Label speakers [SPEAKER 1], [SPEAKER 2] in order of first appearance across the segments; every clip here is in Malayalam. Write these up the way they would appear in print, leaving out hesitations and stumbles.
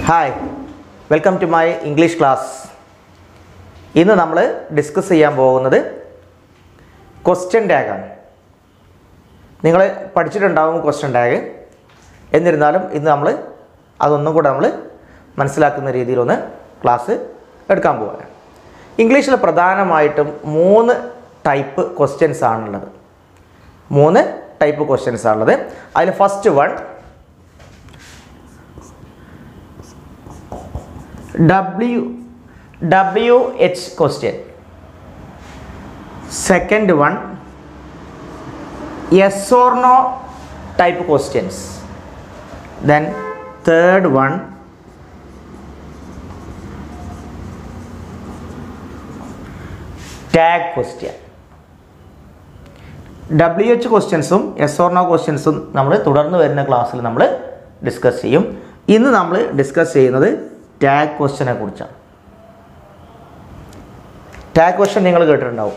[SPEAKER 1] Hi, welcome to my English class. ഇന്ന് നമ്മൾ ഡിസ്കസ് ചെയ്യാൻ പോകുന്നത് ക്വസ്റ്റ്യൻ ടാഗ് ആണ്. നിങ്ങൾ പഠിച്ചിട്ടുണ്ടാവും ക്വസ്റ്റ്യൻ ടാഗ്. എന്നിരുന്നാലും ഇന്ന് നമ്മൾ അതൊന്നും കൂടെ നമ്മൾ മനസ്സിലാക്കുന്ന രീതിയിലൊന്ന് ക്ലാസ് എടുക്കാൻ പോവുകയാണ്. ഇംഗ്ലീഷിൽ പ്രധാനമായിട്ടും 3 ടൈപ്പ് ക്വസ്റ്റ്യൻസ് ആണുള്ളത്. 3 ടൈപ്പ് ക്വസ്റ്റ്യൻസ് ആണുള്ളത്. അതിൽ first one WH question. Second one yes or no type questions. Then third one tag question. WH ക്വസ്റ്റ്യൻസും yes or no ക്വസ്റ്റ്യൻസും നമ്മൾ തുടർന്ന് വരുന്ന ക്ലാസ്സിൽ നമ്മൾ ഡിസ്കസ് ചെയ്യും. ഇന്ന് നമ്മൾ ഡിസ്കസ് ചെയ്യുന്നത് ടാഗ് ക്വസ്റ്റ്യനെ കുറിച്ചാണ്. ടാഗ് ക്വസ്റ്റ്യൻ നിങ്ങൾ കേട്ടിട്ടുണ്ടാവും.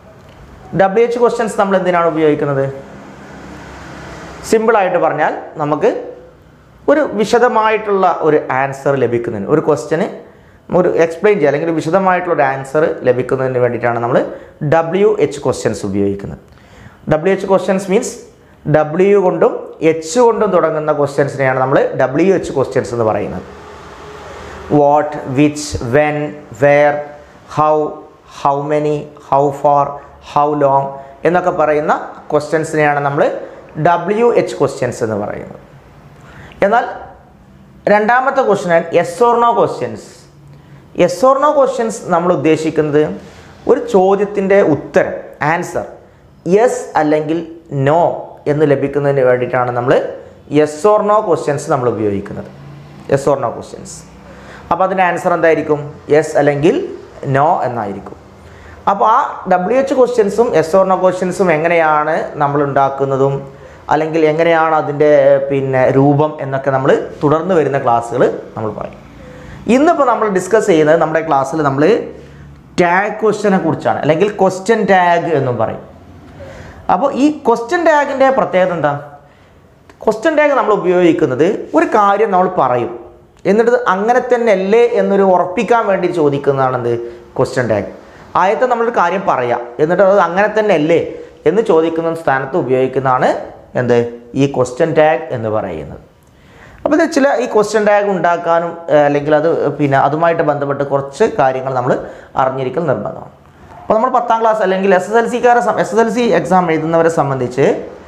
[SPEAKER 1] WH ക്വസ്റ്റ്യൻസ് നമ്മൾ എന്തിനാണ് ഉപയോഗിക്കുന്നത്? സിമ്പിളായിട്ട് പറഞ്ഞാൽ നമുക്ക് ഒരു വിശദമായിട്ടുള്ള ഒരു ആൻസർ ലഭിക്കുന്നതിന്, ഒരു ക്വസ്റ്റ്യന് ഒരു എക്സ്പ്ലെയിൻ ചെയ്യുക അല്ലെങ്കിൽ വിശദമായിട്ടുള്ള ഒരു ആൻസർ ലഭിക്കുന്നതിന് വേണ്ടിയിട്ടാണ് നമ്മൾ WH ക്വസ്റ്റ്യൻസ് ഉപയോഗിക്കുന്നത്. WH ക്വസ്റ്റ്യൻസ് മീൻസ് W കൊണ്ടും H കൊണ്ടും തുടങ്ങുന്ന ക്വസ്റ്റ്യൻസിനെയാണ് നമ്മൾ WH ക്വസ്റ്റ്യൻസ് എന്ന് പറയുന്നത്. What, which, when, where, how, how many, how far, how long എന്നൊക്കെ പറയുന്ന ക്വസ്റ്റ്യൻസിനെയാണ് നമ്മൾ WH ക്വസ്റ്റ്യൻസ് എന്ന് പറയുന്നത്. എന്നാൽ രണ്ടാമത്തെ question yes or no questions. Yes or no questions നമ്മൾ ഉദ്ദേശിക്കുന്നത് ഒരു ചോദ്യത്തിൻ്റെ ഉത്തരം, ആൻസർ യെസ് അല്ലെങ്കിൽ നോ എന്ന് ലഭിക്കുന്നതിന് വേണ്ടിയിട്ടാണ് നമ്മൾ യെസ് ഓർ നോ ക്വസ്റ്റ്യൻസ് നമ്മൾ ഉപയോഗിക്കുന്നത്. Yes or no questions. അപ്പോൾ അതിൻ്റെ ആൻസർ എന്തായിരിക്കും? യെസ് അല്ലെങ്കിൽ നോ എന്നായിരിക്കും. അപ്പോൾ ആ WH ക്വസ്റ്റ്യൻസും എസ് ഓർ നോ ക്വസ്റ്റ്യൻസും എങ്ങനെയാണ് നമ്മൾ ഉണ്ടാക്കുന്നതും അല്ലെങ്കിൽ എങ്ങനെയാണ് അതിൻ്റെ രൂപം എന്നൊക്കെ നമ്മൾ തുടർന്ന് വരുന്ന ക്ലാസ്സുകൾ നമ്മൾ പറയും. ഇന്നിപ്പോൾ നമ്മൾ ഡിസ്കസ് ചെയ്യുന്നത് നമ്മുടെ ക്ലാസ്സിൽ നമ്മൾ ടാഗ് ക്വസ്റ്റ്യനെ കുറിച്ചാണ്, അല്ലെങ്കിൽ ക്വസ്റ്റ്യൻ ടാഗ് എന്നും പറയും. അപ്പോൾ ഈ ക്വസ്റ്റ്യൻ ടാഗിൻ്റെ പ്രത്യേകത എന്താ? ക്വസ്റ്റ്യൻ ടാഗ് നമ്മൾ ഉപയോഗിക്കുന്നത് ഒരു കാര്യം നമ്മൾ പറയും, എന്നിട്ട് അങ്ങനെ തന്നെ അല്ലേ എന്നൊരു ഉറപ്പിക്കാൻ വേണ്ടി ചോദിക്കുന്നതാണ് എന്ത്? Question tag. ആദ്യത്തെ നമ്മളൊരു കാര്യം പറയാം, എന്നിട്ട് അത് അങ്ങനെ തന്നെ അല്ലേ എന്ന് ചോദിക്കുന്ന സ്ഥാനത്ത് ഉപയോഗിക്കുന്നതാണ് എന്ത്? ഈ ക്വസ്റ്റ്യൻ ടാഗ് എന്ന് പറയുന്നത്. അപ്പോൾ ഇത് ഈ ക്വസ്റ്റ്യൻ ടാഗ് ഉണ്ടാക്കാനും അല്ലെങ്കിൽ അത് അതുമായിട്ട് കുറച്ച് കാര്യങ്ങൾ നമ്മൾ അറിഞ്ഞിരിക്കൽ നിർബന്ധമാണ്. അപ്പോൾ നമ്മൾ 10ാം ക്ലാസ് അല്ലെങ്കിൽ SSLC എക്സാം എഴുതുന്നവരെ സംബന്ധിച്ച്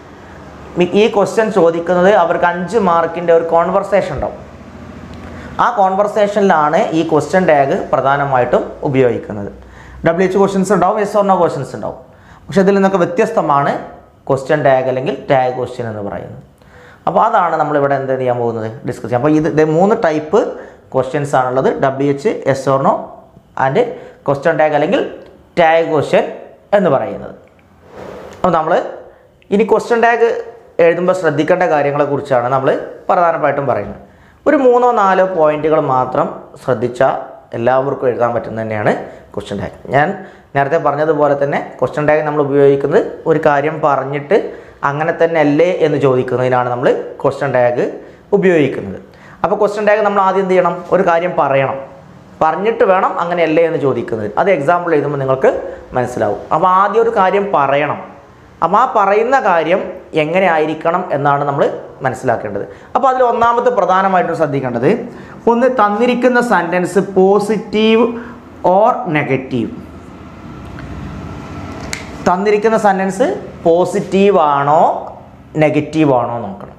[SPEAKER 1] ഈ ക്വസ്റ്റ്യൻ ചോദിക്കുന്നത് അവർക്ക് 5 മാർക്കിൻ്റെ ഒരു കോൺവെർസേഷൻ ഉണ്ടാവും. ആ കോൺവെർസേഷനിലാണ് ഈ ക്വസ്റ്റ്യൻ ടാഗ് പ്രധാനമായിട്ടും ഉപയോഗിക്കുന്നത്. WH ക്വസ്റ്റ്യൻസ് ഉണ്ടാവും, എസ് ഓർ നോ ക്വസ്റ്റ്യൻസ് ഉണ്ടാവും. പക്ഷെ ഇതിൽ നിന്നൊക്കെ വ്യത്യസ്തമാണ് ക്വസ്റ്റ്യൻ ടാഗ് അല്ലെങ്കിൽ ടാഗ് ക്വസ്റ്റ്യൻ എന്ന് പറയുന്നത്. അപ്പോൾ അതാണ് നമ്മളിവിടെ എന്ത് ചെയ്യാൻ പോകുന്നത്? ഡിസ്കസ് ചെയ്യാം. അപ്പോൾ ഇത് 3 ടൈപ്പ് ക്വസ്റ്റ്യൻസ് ആണുള്ളത്. WH, yes or no and question tag അല്ലെങ്കിൽ ടാഗ് ക്വസ്റ്റ്യൻ എന്ന് പറയുന്നത്. അപ്പോൾ നമ്മൾ ഇനി ക്വസ്റ്റ്യൻ ടാഗ് എഴുതുമ്പോൾ ശ്രദ്ധിക്കേണ്ട കാര്യങ്ങളെക്കുറിച്ചാണ് നമ്മൾ പ്രധാനമായിട്ടും പറയുന്നത്. ഒരു 3-4 പോയിന്റുകൾ മാത്രം ശ്രദ്ധിച്ചാൽ എല്ലാവർക്കും എഴുതാൻ പറ്റുന്ന തന്നെയാണ് ക്വസ്റ്റ്യൻ ടാഗ്. ഞാൻ നേരത്തെ പറഞ്ഞതുപോലെ തന്നെ ക്വസ്റ്റ്യൻ ടാഗ് നമ്മൾ ഉപയോഗിക്കുന്നത് ഒരു കാര്യം പറഞ്ഞിട്ട് അങ്ങനെ തന്നെ അല്ലേ എന്ന് ചോദിക്കുന്നതിനാണ് നമ്മൾ ക്വസ്റ്റ്യൻ ടാഗ് ഉപയോഗിക്കുന്നത്. അപ്പോൾ ക്വസ്റ്റ്യൻ ടാഗ് നമ്മൾ ആദ്യം എന്ത് ചെയ്യണം? ഒരു കാര്യം പറയണം, പറഞ്ഞിട്ട് വേണം അങ്ങനെ അല്ലേ എന്ന് ചോദിക്കുന്നത്. അത് എക്സാമ്പിൾ എഴുതുമ്പോൾ നിങ്ങൾക്ക് മനസ്സിലാവും. അപ്പോൾ ആദ്യം ഒരു കാര്യം പറയണം. അപ്പോൾ ആ പറയുന്ന കാര്യം എങ്ങനെ ആയിരിക്കണം എന്നാണ് നമ്മൾ മനസ്സിലാക്കേണ്ടത്. അപ്പോൾ അതിൽ ഒന്നാമത്തെ പ്രധാനമായിട്ടും ശ്രദ്ധിക്കേണ്ടത്, ഒന്ന് തന്നിരിക്കുന്ന സെൻറ്റൻസ് പോസിറ്റീവ് ഓർ നെഗറ്റീവ്. തന്നിരിക്കുന്ന സെൻറ്റൻസ് പോസിറ്റീവ് ആണോ നെഗറ്റീവ് ആണോ നോക്കണം.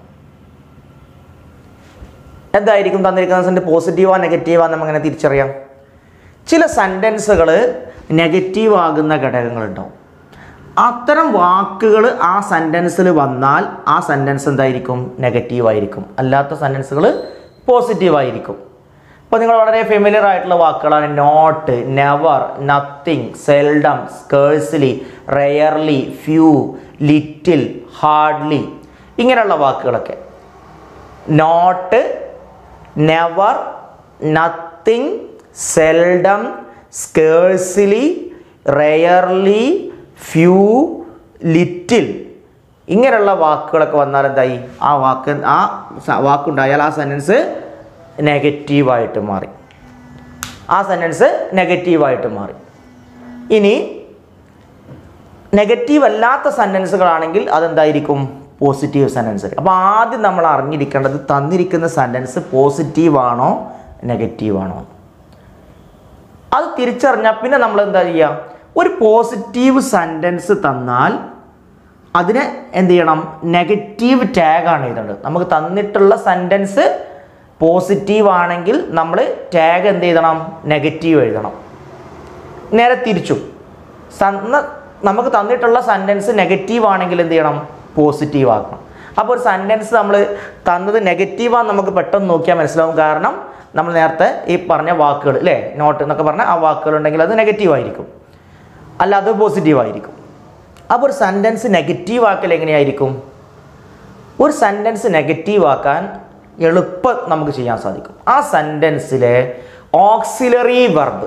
[SPEAKER 1] എന്തായിരിക്കും തന്നിരിക്കുന്ന സെൻറ്റൻസ്? പോസിറ്റീവോ നെഗറ്റീവോ നമുക്ക് എങ്ങനെ തിരിച്ചറിയാം? ചില സെൻറ്റൻസുകൾ നെഗറ്റീവ് ആകുന്ന ഘടകങ്ങളുണ്ടാവും. അത്തരം വാക്കുകൾ ആ സെൻറ്റൻസിൽ വന്നാൽ ആ സെൻറ്റൻസ് എന്തായിരിക്കും? നെഗറ്റീവ് ആയിരിക്കും. അല്ലാത്ത സെൻറ്റൻസുകൾ പോസിറ്റീവ് ആയിരിക്കും. അപ്പോൾ നിങ്ങൾ വളരെ ഫെമിലിയർ ആയിട്ടുള്ള വാക്കുകളാണ് not, never, nothing, seldom, scarcely, rarely, few, little, hardly, ഇങ്ങനെയുള്ള വാക്കുകളൊക്കെ. Not, never, nothing, seldom, scarcely, rarely, few, little, ഇങ്ങനെയുള്ള വാക്കുകളൊക്കെ വന്നാൽ എന്തായി? ആ വാക്കുണ്ടായാൽ ആ സെൻറ്റൻസ് നെഗറ്റീവായിട്ട് മാറി. ആ സെൻറ്റൻസ് നെഗറ്റീവായിട്ട് മാറി. ഇനി നെഗറ്റീവ് അല്ലാത്ത സെൻറ്റൻസുകളാണെങ്കിൽ അതെന്തായിരിക്കും? Positive sentence. അപ്പോൾ ആദ്യം നമ്മൾ അറിഞ്ഞിരിക്കേണ്ടത് തന്നിരിക്കുന്ന സെൻറ്റൻസ് പോസിറ്റീവാണോ നെഗറ്റീവാണോ. അത് തിരിച്ചറിഞ്ഞാൽ പിന്നെ നമ്മൾ എന്താ ചെയ്യുക? ഒരു പോസിറ്റീവ് സെൻറ്റൻസ് തന്നാൽ അതിനെ എന്ത് ചെയ്യണം? നെഗറ്റീവ് ടാഗാണ് എഴുതേണ്ടത്. നമുക്ക് തന്നിട്ടുള്ള സെൻറ്റൻസ് പോസിറ്റീവ് ആണെങ്കിൽ നമ്മൾ ടാഗ് എന്ത് എഴുതണം? നെഗറ്റീവ് എഴുതണം. നേരെ തിരിച്ചു, നമുക്ക് തന്നിട്ടുള്ള സെൻറ്റൻസ് നെഗറ്റീവ് ആണെങ്കിൽ എന്ത് ചെയ്യണം? പോസിറ്റീവ് ആക്കണം. അപ്പോൾ ഒരു സെൻറ്റൻസ് നമ്മൾ തന്നത് നെഗറ്റീവാന്ന് നമുക്ക് പെട്ടെന്ന് നോക്കിയാൽ മനസ്സിലാവും. കാരണം നമ്മൾ നേരത്തെ ഈ പറഞ്ഞ വാക്കുകൾ അല്ലേ, നോട്ട് എന്നൊക്കെ പറഞ്ഞാൽ ആ വാക്കുകൾ ഉണ്ടെങ്കിൽ അത് നെഗറ്റീവ് ആയിരിക്കും, അല്ല അത് പോസിറ്റീവ് ആയിരിക്കും. അപ്പോൾ ഒരു സെൻറ്റൻസ് നെഗറ്റീവ് ആക്കൽ എങ്ങനെയായിരിക്കും? ഒരു സെൻറ്റൻസ് നെഗറ്റീവ് ആക്കാൻ എളുപ്പം നമുക്ക് ചെയ്യാൻ സാധിക്കും. ആ സെൻറ്റൻസിലെ ഓക്സിലറി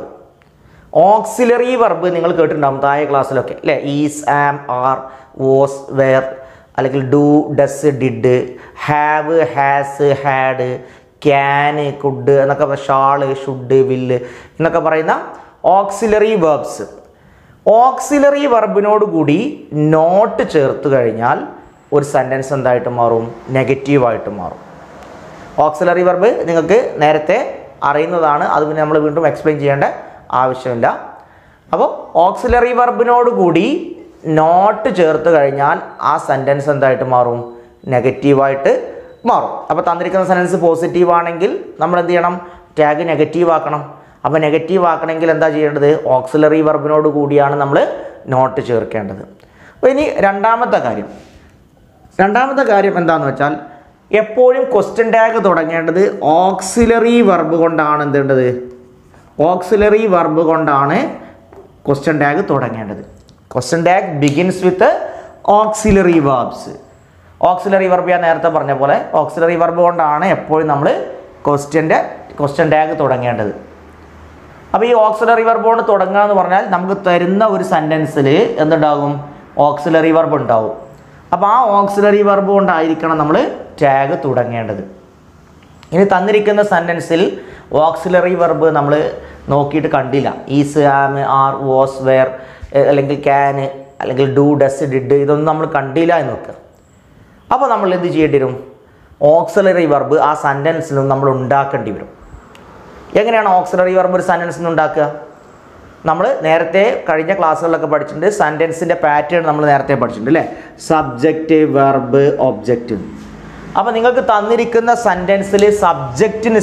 [SPEAKER 1] വെർബ് നിങ്ങൾ കേട്ടിട്ടുണ്ടാകും താഴെ ക്ലാസ്സിലൊക്കെ അല്ലേ. Is, am, are, was, were, അല്ലെങ്കിൽ do, does, did, have, has, had, can, could എന്നൊക്കെ ഷാള്, ഷുഡ്, വില്ല് എന്നൊക്കെ പറയുന്ന ഓക്സിലറി വെർബ്സ്. ഓക്സിലറി വെർബിനോട് കൂടി നോട്ട് ചേർത്ത് കഴിഞ്ഞാൽ ഒരു സെൻറ്റൻസ് എന്തായിട്ട് മാറും? നെഗറ്റീവായിട്ട് മാറും. ഓക്സിലറി വെർബ് നിങ്ങൾക്ക് നേരത്തെ അറിയുന്നതാണ്, അത് പിന്നെ നമ്മൾ വീണ്ടും എക്സ്പ്ലെയിൻ ചെയ്യേണ്ട ആവശ്യമില്ല. അപ്പോൾ ഓക്സിലറി വെർബിനോട് കൂടി നോട്ട് ചേർത്ത് കഴിഞ്ഞാൽ ആ സെൻറ്റൻസ് എന്തായിട്ട് മാറും? നെഗറ്റീവായിട്ട് മാറും. അപ്പോൾ തന്നിരിക്കുന്ന സെൻറ്റൻസ് പോസിറ്റീവ് ആണെങ്കിൽ നമ്മൾ എന്ത് ചെയ്യണം? ടാഗ് നെഗറ്റീവ് ആക്കണം. അപ്പോൾ നെഗറ്റീവ് ആക്കണമെങ്കിൽ എന്താ ചെയ്യേണ്ടത്? ഓക്സിലറി വെർബിനോട് കൂടിയാണ് നമ്മൾ നോട്ട് ചേർക്കേണ്ടത്. അപ്പോൾ ഇനി രണ്ടാമത്തെ കാര്യം എന്താണെന്ന് വെച്ചാൽ എപ്പോഴും ക്വസ്റ്റ്യൻ ടാഗ് തുടങ്ങേണ്ടത് ഓക്സിലറി വെർബ് കൊണ്ടാണ്. എന്തുണ്ടത്? ഓക്സിലറി വെർബ് കൊണ്ടാണ് ക്വസ്റ്റ്യൻ ടാഗ് തുടങ്ങേണ്ടത്. Question tag begins with auxiliary verbs. Auxiliary verb ഞാൻ നേരത്തെ പറഞ്ഞ പോലെ ഓക്സിലറി വെർബ് കൊണ്ടാണ് എപ്പോഴും നമ്മൾ ക്വസ്റ്റ്യൻ ടാഗ് തുടങ്ങേണ്ടത്. അപ്പോൾ ഈ ഓക്സിലറി വെർബ് കൊണ്ട് തുടങ്ങുക എന്ന് പറഞ്ഞാൽ നമുക്ക് തരുന്ന ഒരു സെൻറ്റൻസിൽ എന്തുണ്ടാകും? ഓക്സിലറി വെർബ് ഉണ്ടാവും. അപ്പോൾ ആ ഓക്സിലറി വെർബ് കൊണ്ടായിരിക്കണം നമ്മൾ ടാഗ് തുടങ്ങേണ്ടത്. ഇനി തന്നിരിക്കുന്ന സെൻറ്റൻസിൽ ഓക്സിലറി വെർബ് നമ്മൾ നോക്കിയിട്ട് കണ്ടില്ല, is, am, are, was, were, അല്ലെങ്കിൽ ക്യാൻ, അല്ലെങ്കിൽ ഡു, ഡസ്, ഡിഡ്, ഇതൊന്നും നമ്മൾ കണ്ടില്ല എന്ന് വെക്കുക. അപ്പോൾ നമ്മൾ എന്ത് ചെയ്യേണ്ടി വരും? ഓക്സിലറി വെർബ് ആ സെൻറ്റൻസിൽ നിന്ന് നമ്മൾ ഉണ്ടാക്കേണ്ടി വരും. എങ്ങനെയാണ് ഓക്സിലറി വെർബ് ഒരു സെൻറ്റൻസിൽ നിന്ന് ഉണ്ടാക്കുക? നമ്മൾ നേരത്തെ കഴിഞ്ഞ ക്ലാസ്സുകളിലൊക്കെ പഠിച്ചിട്ടുണ്ട്. സെൻറ്റൻസിൻ്റെ പാറ്റേൺ നമ്മൾ നേരത്തെ പഠിച്ചിട്ടുണ്ട് അല്ലേ. Subject, verb, object. അപ്പോൾ നിങ്ങൾക്ക് തന്നിരിക്കുന്ന സെൻറ്റൻസിൽ സബ്ജക്റ്റിന്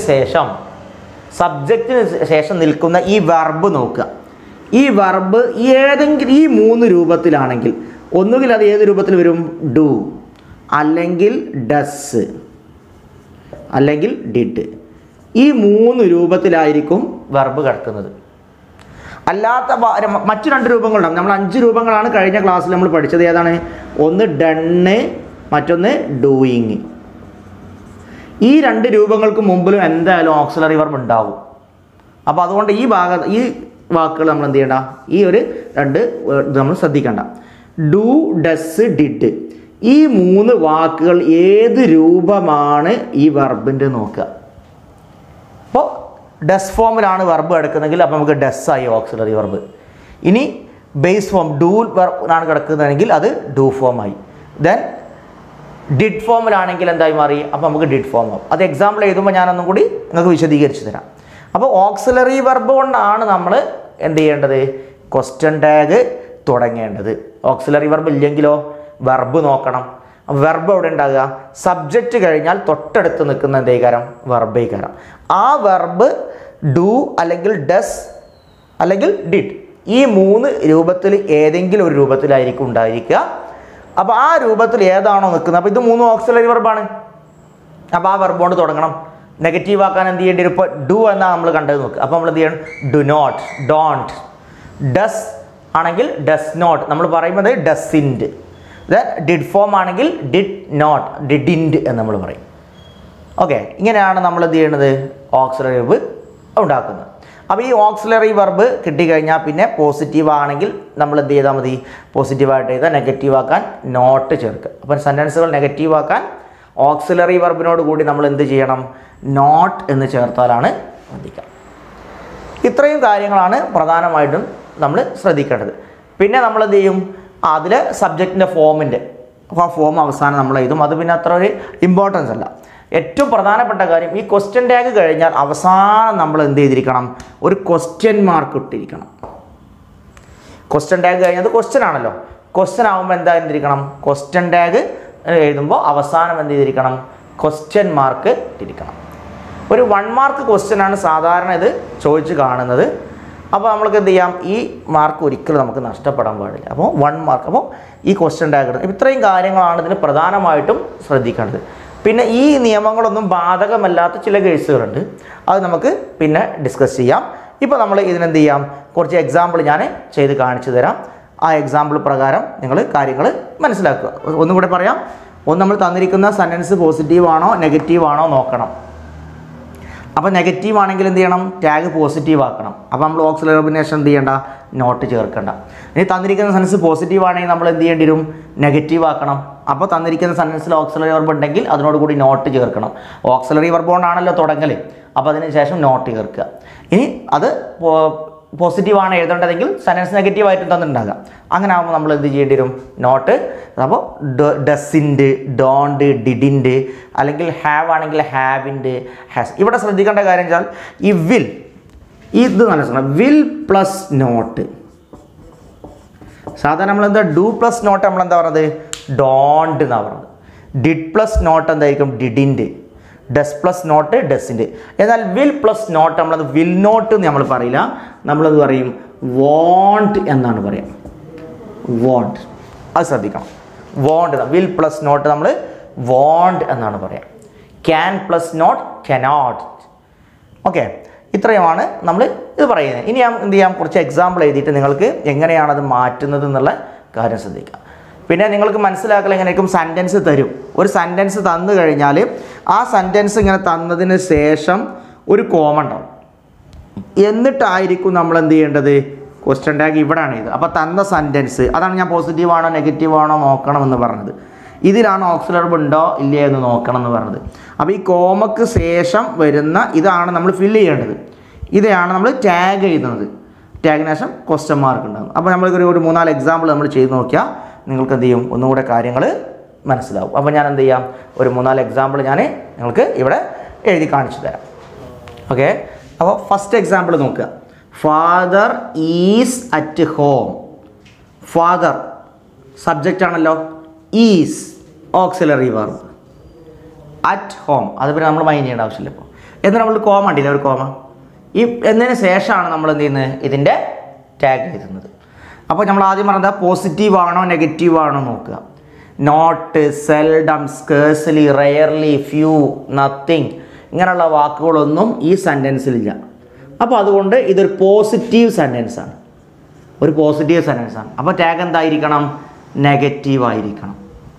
[SPEAKER 1] ശേഷം നിൽക്കുന്ന ഈ വെർബ് നോക്കുക. ഈ വെർബ് ഏതെങ്കിലും ഈ 3 രൂപത്തിലാണെങ്കിൽ ഒന്നുകിൽ അത് ഏത് രൂപത്തിൽ വരും? ഡു, അല്ലെങ്കിൽ ഡസ്, അല്ലെങ്കിൽ ഡിഡ്. ഈ 3 രൂപത്തിലായിരിക്കും വെർബ് കിടക്കുന്നത്. അല്ലാത്ത മറ്റു 2 രൂപങ്ങളുണ്ടാകും. നമ്മൾ 5 രൂപങ്ങളാണ് കഴിഞ്ഞ ക്ലാസ്സിൽ നമ്മൾ പഠിച്ചത്. ഏതാണ്? ഒന്ന് ഡണ്ണ്, മറ്റൊന്ന് ഡൂയിങ്. ഈ 2 രൂപങ്ങൾക്ക് മുമ്പിലും എന്തായാലും ഓക്സിലറി വെർബ് ഉണ്ടാവും. അപ്പോൾ അതുകൊണ്ട് ഈ വാക്കുകൾ നമ്മൾ എന്ത് ചെയ്യണ്ട? ഈ ഒരു 2 നമ്മൾ ശ്രദ്ധിക്കേണ്ട. ഡു, ഡസ്, ഡിഡ്, ഈ 3 വാക്കുകൾ ഏത് രൂപമാണ് ഈ വെർബിൻ്റെ നോക്കുക. അപ്പോൾ ഡസ് ഫോമിലാണ് വെർബ് കിടക്കുന്നതെങ്കിൽ അപ്പോൾ നമുക്ക് ഡസ് ആയി ഓക്സിലറി വെർബ്. ഇനി ബേസ് ഫോം ഡു വെർബാണ് കിടക്കുന്നതെങ്കിൽ അത് ഡു ഫോമായി. ദെൻ ഡിഡ് ഫോമിലാണെങ്കിൽ എന്തായി മാറി? അപ്പോൾ നമുക്ക് ഡിഡ് ഫോം ആവും. അത് എക്സാമ്പിൾ എഴുതുമ്പോൾ ഞാനൊന്നും കൂടി നിങ്ങൾക്ക് വിശദീകരിച്ച് തരാം. അപ്പോൾ ഓക്സിലറി വെർബ് കൊണ്ടാണ് നമ്മൾ എന്ത് ചെയ്യേണ്ടത്? ക്വസ്റ്റ്യൻ ടാഗ് തുടങ്ങേണ്ടത്. ഓക്സിലറി വെർബ് ഇല്ലെങ്കിലോ വെർബ് നോക്കണം. വെർബ് എവിടെ ഉണ്ടാകുക? സബ്ജക്റ്റ് കഴിഞ്ഞാൽ തൊട്ടടുത്ത് നിൽക്കുന്ന എന്തേകാരം? വെർബേകാരം. ആ വെർബ് ഡു, അല്ലെങ്കിൽ ഡസ്, അല്ലെങ്കിൽ ഡിഡ്, ഈ 3 രൂപത്തിൽ ഏതെങ്കിലും ഒരു രൂപത്തിലായിരിക്കും ഉണ്ടായിരിക്കുക. അപ്പോൾ ആ രൂപത്തിൽ ഏതാണോ നിൽക്കുന്നത്, അപ്പോൾ ഇത് 3 ഓക്സിലറി വെർബാണ്. അപ്പോൾ ആ വെർബ് കൊണ്ട് തുടങ്ങണം. നെഗറ്റീവ് ആക്കാൻ എന്ത് ചെയ്യേണ്ടി വരും? ഇപ്പോൾ ഡു എന്നാണ് നമ്മൾ കണ്ടത് നോക്കുക. അപ്പോൾ നമ്മൾ എന്ത് ചെയ്യണം? Do not, don't. ഡസ് ആണെങ്കിൽ ഡസ് നോട്ട്, നമ്മൾ പറയുന്നത് ഡസിൻറ്റ്. ഡിഡ് ഫോം ആണെങ്കിൽ ഡിഡ് നോട്ട്, ഡിഡിൻറ്റ് എന്ന് നമ്മൾ പറയും. ഓക്കെ, ഇങ്ങനെയാണ് നമ്മൾ എന്ത് ചെയ്യുന്നത്? ഓക്സിലറി വെർബ് ഉണ്ടാക്കുന്നത്. അപ്പോൾ ഈ ഓക്സിലറി വെർബ് കിട്ടിക്കഴിഞ്ഞാൽ പിന്നെ പോസിറ്റീവ് ആണെങ്കിൽ നമ്മൾ എന്ത് ചെയ്താൽ മതി? പോസിറ്റീവായിട്ട് ചെയ്താൽ നെഗറ്റീവ് ആക്കാൻ നോട്ട് ചേർക്കുക. അപ്പം സെൻറ്റൻസുകൾ നെഗറ്റീവ് ആക്കാൻ ഓക്സിലറി വെർബിനോട് കൂടി നമ്മൾ എന്ത് ചെയ്യണം? നോട്ട് എന്ന് ചേർത്താലാണ് ശ്രദ്ധിക്കുക. ഇത്രയും കാര്യങ്ങളാണ് പ്രധാനമായിട്ടും നമ്മൾ ശ്രദ്ധിക്കേണ്ടത്. പിന്നെ നമ്മൾ എന്ത് ചെയ്യും? അതിൽ സബ്ജക്റ്റിൻ്റെ ഫോമിൻ്റെ ഫോം അവസാനം നമ്മൾ എഴുതും. അത് പിന്നെ അത്ര ഒരു ഇമ്പോർട്ടൻസ് അല്ല. ഏറ്റവും പ്രധാനപ്പെട്ട കാര്യം, ഈ ക്വസ്റ്റ്യൻ ടാഗ് കഴിഞ്ഞാൽ അവസാനം നമ്മൾ എന്ത് ചെയ്തിരിക്കണം? ഒരു ക്വസ്റ്റ്യൻ മാർക്ക് ഇട്ടിരിക്കണം. ക്വസ്റ്റ്യൻ ടാഗ് കഴിഞ്ഞത് ക്വസ്റ്റ്യൻ ആണല്ലോ. ക്വസ്റ്റ്യൻ ആകുമ്പോൾ എന്താ ചെയ്തിരിക്കണം? ക്വസ്റ്റ്യൻ ടാഗ് എഴുതുമ്പോൾ അവസാനം എന്ത് ചെയ്തിരിക്കണം? ക്വസ്റ്റ്യൻ മാർക്ക് ഇട്ടിരിക്കണം. ഒരു 1 മാർക്ക് ക്വസ്റ്റ്യനാണ് സാധാരണ ഇത് ചോദിച്ച് കാണുന്നത്. അപ്പോൾ നമ്മൾക്ക് എന്ത് ചെയ്യാം? ഈ മാർക്ക് ഒരിക്കലും നമുക്ക് നഷ്ടപ്പെടാൻ പാടില്ല. അപ്പോൾ 1 മാർക്ക്. അപ്പോൾ ഈ ക്വസ്റ്റ്യൻ ടാഗ് ഇടുന്നത് ഇത്രയും കാര്യങ്ങളാണ് ഇതിന് പ്രധാനമായിട്ടും ശ്രദ്ധിക്കേണ്ടത്. പിന്നെ ഈ നിയമങ്ങളൊന്നും ബാധകമല്ലാത്ത ചില കേസുകളുണ്ട്. അത് നമുക്ക് പിന്നെ ഡിസ്കസ് ചെയ്യാം. ഇപ്പോൾ നമ്മൾ ഇതിനെന്ത് ചെയ്യാം? കുറച്ച് എക്സാമ്പിൾ ഞാൻ ചെയ്ത് കാണിച്ചു തരാം. ആ എക്സാമ്പിൾ പ്രകാരം നിങ്ങൾ കാര്യങ്ങൾ മനസ്സിലാക്കുക. ഒന്നും കൂടെ പറയാം. ഒന്ന്, നമ്മൾ തന്നിരിക്കുന്ന സെൻറ്റൻസ് പോസിറ്റീവ് ആണോ നെഗറ്റീവ് ആണോ നോക്കണം. അപ്പോൾ നെഗറ്റീവ് ആണെങ്കിൽ എന്ത് ചെയ്യണം? ടാഗ് പോസിറ്റീവ് ആക്കണം. അപ്പോൾ നമ്മൾ ഓക്സിലറി വെർബിന് ശേഷം എന്ത് ചെയ്യേണ്ട? നോട്ട് ചേർക്കേണ്ട. ഇനി തന്നിരിക്കുന്ന സെൻറ്റൻസ് പോസിറ്റീവ് ആണെങ്കിൽ നമ്മൾ എന്ത് ചെയ്യേണ്ടി വരും? നെഗറ്റീവ് ആക്കണം. അപ്പോൾ തന്നിരിക്കുന്ന സെൻറ്റൻസിൽ ഓക്സിലറി വെർബ് ഉണ്ടെങ്കിൽ അതിനോട് കൂടി നോട്ട് ചേർക്കണം. ഓക്സിലറി വെർബ് കൊണ്ടാണല്ലോ തുടങ്ങൽ. അപ്പോൾ അതിന് ശേഷം നോട്ട് ചേർക്കുക. ഇനി അത് പോസിറ്റീവ് ആണ് എഴുതേണ്ടതെങ്കിൽ സെൻറ്റൻസ് നെഗറ്റീവായിട്ടും തന്നിട്ടുണ്ടാകാം. അങ്ങനെ ആകുമ്പോൾ നമ്മൾ എന്ത് ചെയ്യേണ്ടി വരും? നോട്ട്. അപ്പോൾ ഡസിൻറ്റ്, ഡോണ്ട്, ഡിഡിൻറ്റ്, അല്ലെങ്കിൽ ഹാവ് ആണെങ്കിൽ ഹാവിൻറ്റ്, ഹാസ്. ഇവിടെ ശ്രദ്ധിക്കേണ്ട കാര്യം വെച്ചാൽ ഈ വിൽ, ഇത് മനസ്സിലാക്കണം. Will plus not. സാധാരണ നമ്മളെന്താ ഡു പ്ലസ് നോട്ട് നമ്മളെന്താ പറഞ്ഞത്? ഡോണ്ട് എന്നാണ് പറഞ്ഞത്. ഡിഡ് പ്ലസ് നോട്ട് എന്തായിരിക്കും? Didn't. Does plus not doesn't. എന്നാൽ വിൽ പ്ലസ് നോട്ട് നമ്മളത് വിൽ നോട്ട് എന്ന് നമ്മൾ പറയില്ല. നമ്മളത് പറയും വോണ്ട് എന്നാണ് പറയാം. വോണ്ട്. അത് ശ്രദ്ധിക്കണം. വോണ്ട്. വിൽ പ്ലസ് നോട്ട് നമ്മൾ വോണ്ട് എന്നാണ് പറയാം. Can plus not cannot. Okay, ഇത്രയുമാണ് നമ്മൾ ഇത് പറയുന്നത്. ഇനി ഞാൻ എന്ത് ചെയ്യാം? കുറച്ച് എക്സാമ്പിൾ എഴുതിയിട്ട് നിങ്ങൾക്ക് എങ്ങനെയാണത് മാറ്റുന്നത് എന്നുള്ള കാര്യം ശ്രദ്ധിക്കാം. പിന്നെ നിങ്ങൾക്ക് മനസ്സിലാക്കൽ എങ്ങനെയായിരിക്കും? സെൻറ്റൻസ് തരും. ഒരു സെൻറ്റൻസ് തന്നു കഴിഞ്ഞാൽ ആ സെൻറ്റൻസ് ഇങ്ങനെ തന്നതിന് ശേഷം ഒരു കോമ ഉണ്ടാവും. എന്നിട്ടായിരിക്കും നമ്മൾ എന്ത് ചെയ്യേണ്ടത്? ക്വസ്റ്റ്യൻ ടാഗ് ഇവിടെയാണ് ഇത്. അപ്പോൾ തന്ന സെൻറ്റൻസ്, അതാണ് ഞാൻ പോസിറ്റീവ് ആണോ നെഗറ്റീവ് ആണോ നോക്കണമെന്ന് പറഞ്ഞത്. ഇതിലാണ് ഓക്സിലറി വെർബ് ഉണ്ടോ ഇല്ലേ എന്ന് നോക്കണം എന്ന് പറഞ്ഞത്. അപ്പോൾ ഈ കോമക്ക് ശേഷം വരുന്ന ഇതാണ് നമ്മൾ ഫില്ല് ചെയ്യേണ്ടത്. ഇതാണ് നമ്മൾ ടാഗ് എഴുതുന്നത്. ടാഗിന് ശേഷം ക്വസ്റ്റ്യൻ മാർക്ക് ഉണ്ടാകും. അപ്പോൾ നമ്മൾക്കൊരു 3-4 എക്സാമ്പിൾ നമ്മൾ ചെയ്ത് നോക്കിയാൽ നിങ്ങൾക്ക് എന്ത് ചെയ്യും? ഒന്നുകൂടെ കാര്യങ്ങൾ മനസ്സിലാവും. അപ്പോൾ ഞാൻ എന്ത് ചെയ്യാം? ഒരു 3-4 എക്സാമ്പിൾ ഞാൻ നിങ്ങൾക്ക് ഇവിടെ എഴുതി കാണിച്ചു തരാം. ഓക്കെ, അപ്പോൾ ഫസ്റ്റ് എക്സാമ്പിൾ നോക്കുക. Father is at home. Father subject ആണല്ലോ. Is auxiliary verb. At home അത് പിന്നെ നമ്മൾ മൈൻഡ് ചെയ്യേണ്ട ആവശ്യമില്ല. ഇപ്പോൾ എന്നാൽ നമ്മൾ കോമ ഉണ്ടല്ലേ? ഒരു കോമ ഈ എന്നതിന് ശേഷമാണ് നമ്മൾ എന്ത് ചെയ്യുന്നത്? ഇതിൻ്റെ ടാഗ് എഴുതുന്നത്. അപ്പോൾ നമ്മൾ ആദ്യം പറഞ്ഞാൽ പോസിറ്റീവ് ആണോ നെഗറ്റീവ് ആണോ നോക്കുക. Not, seldom, scarcely, rarely, few, nothing ഇങ്ങനെയുള്ള വാക്കുകളൊന്നും ഈ സെൻറ്റൻസിലില്ല. അപ്പോൾ അതുകൊണ്ട് ഇതൊരു പോസിറ്റീവ് സെൻറ്റൻസാണ്. ഒരു പോസിറ്റീവ് സെൻറ്റൻസാണ്. അപ്പോൾ ടാഗ് എന്തായിരിക്കണം? നെഗറ്റീവ് ആയിരിക്കണം.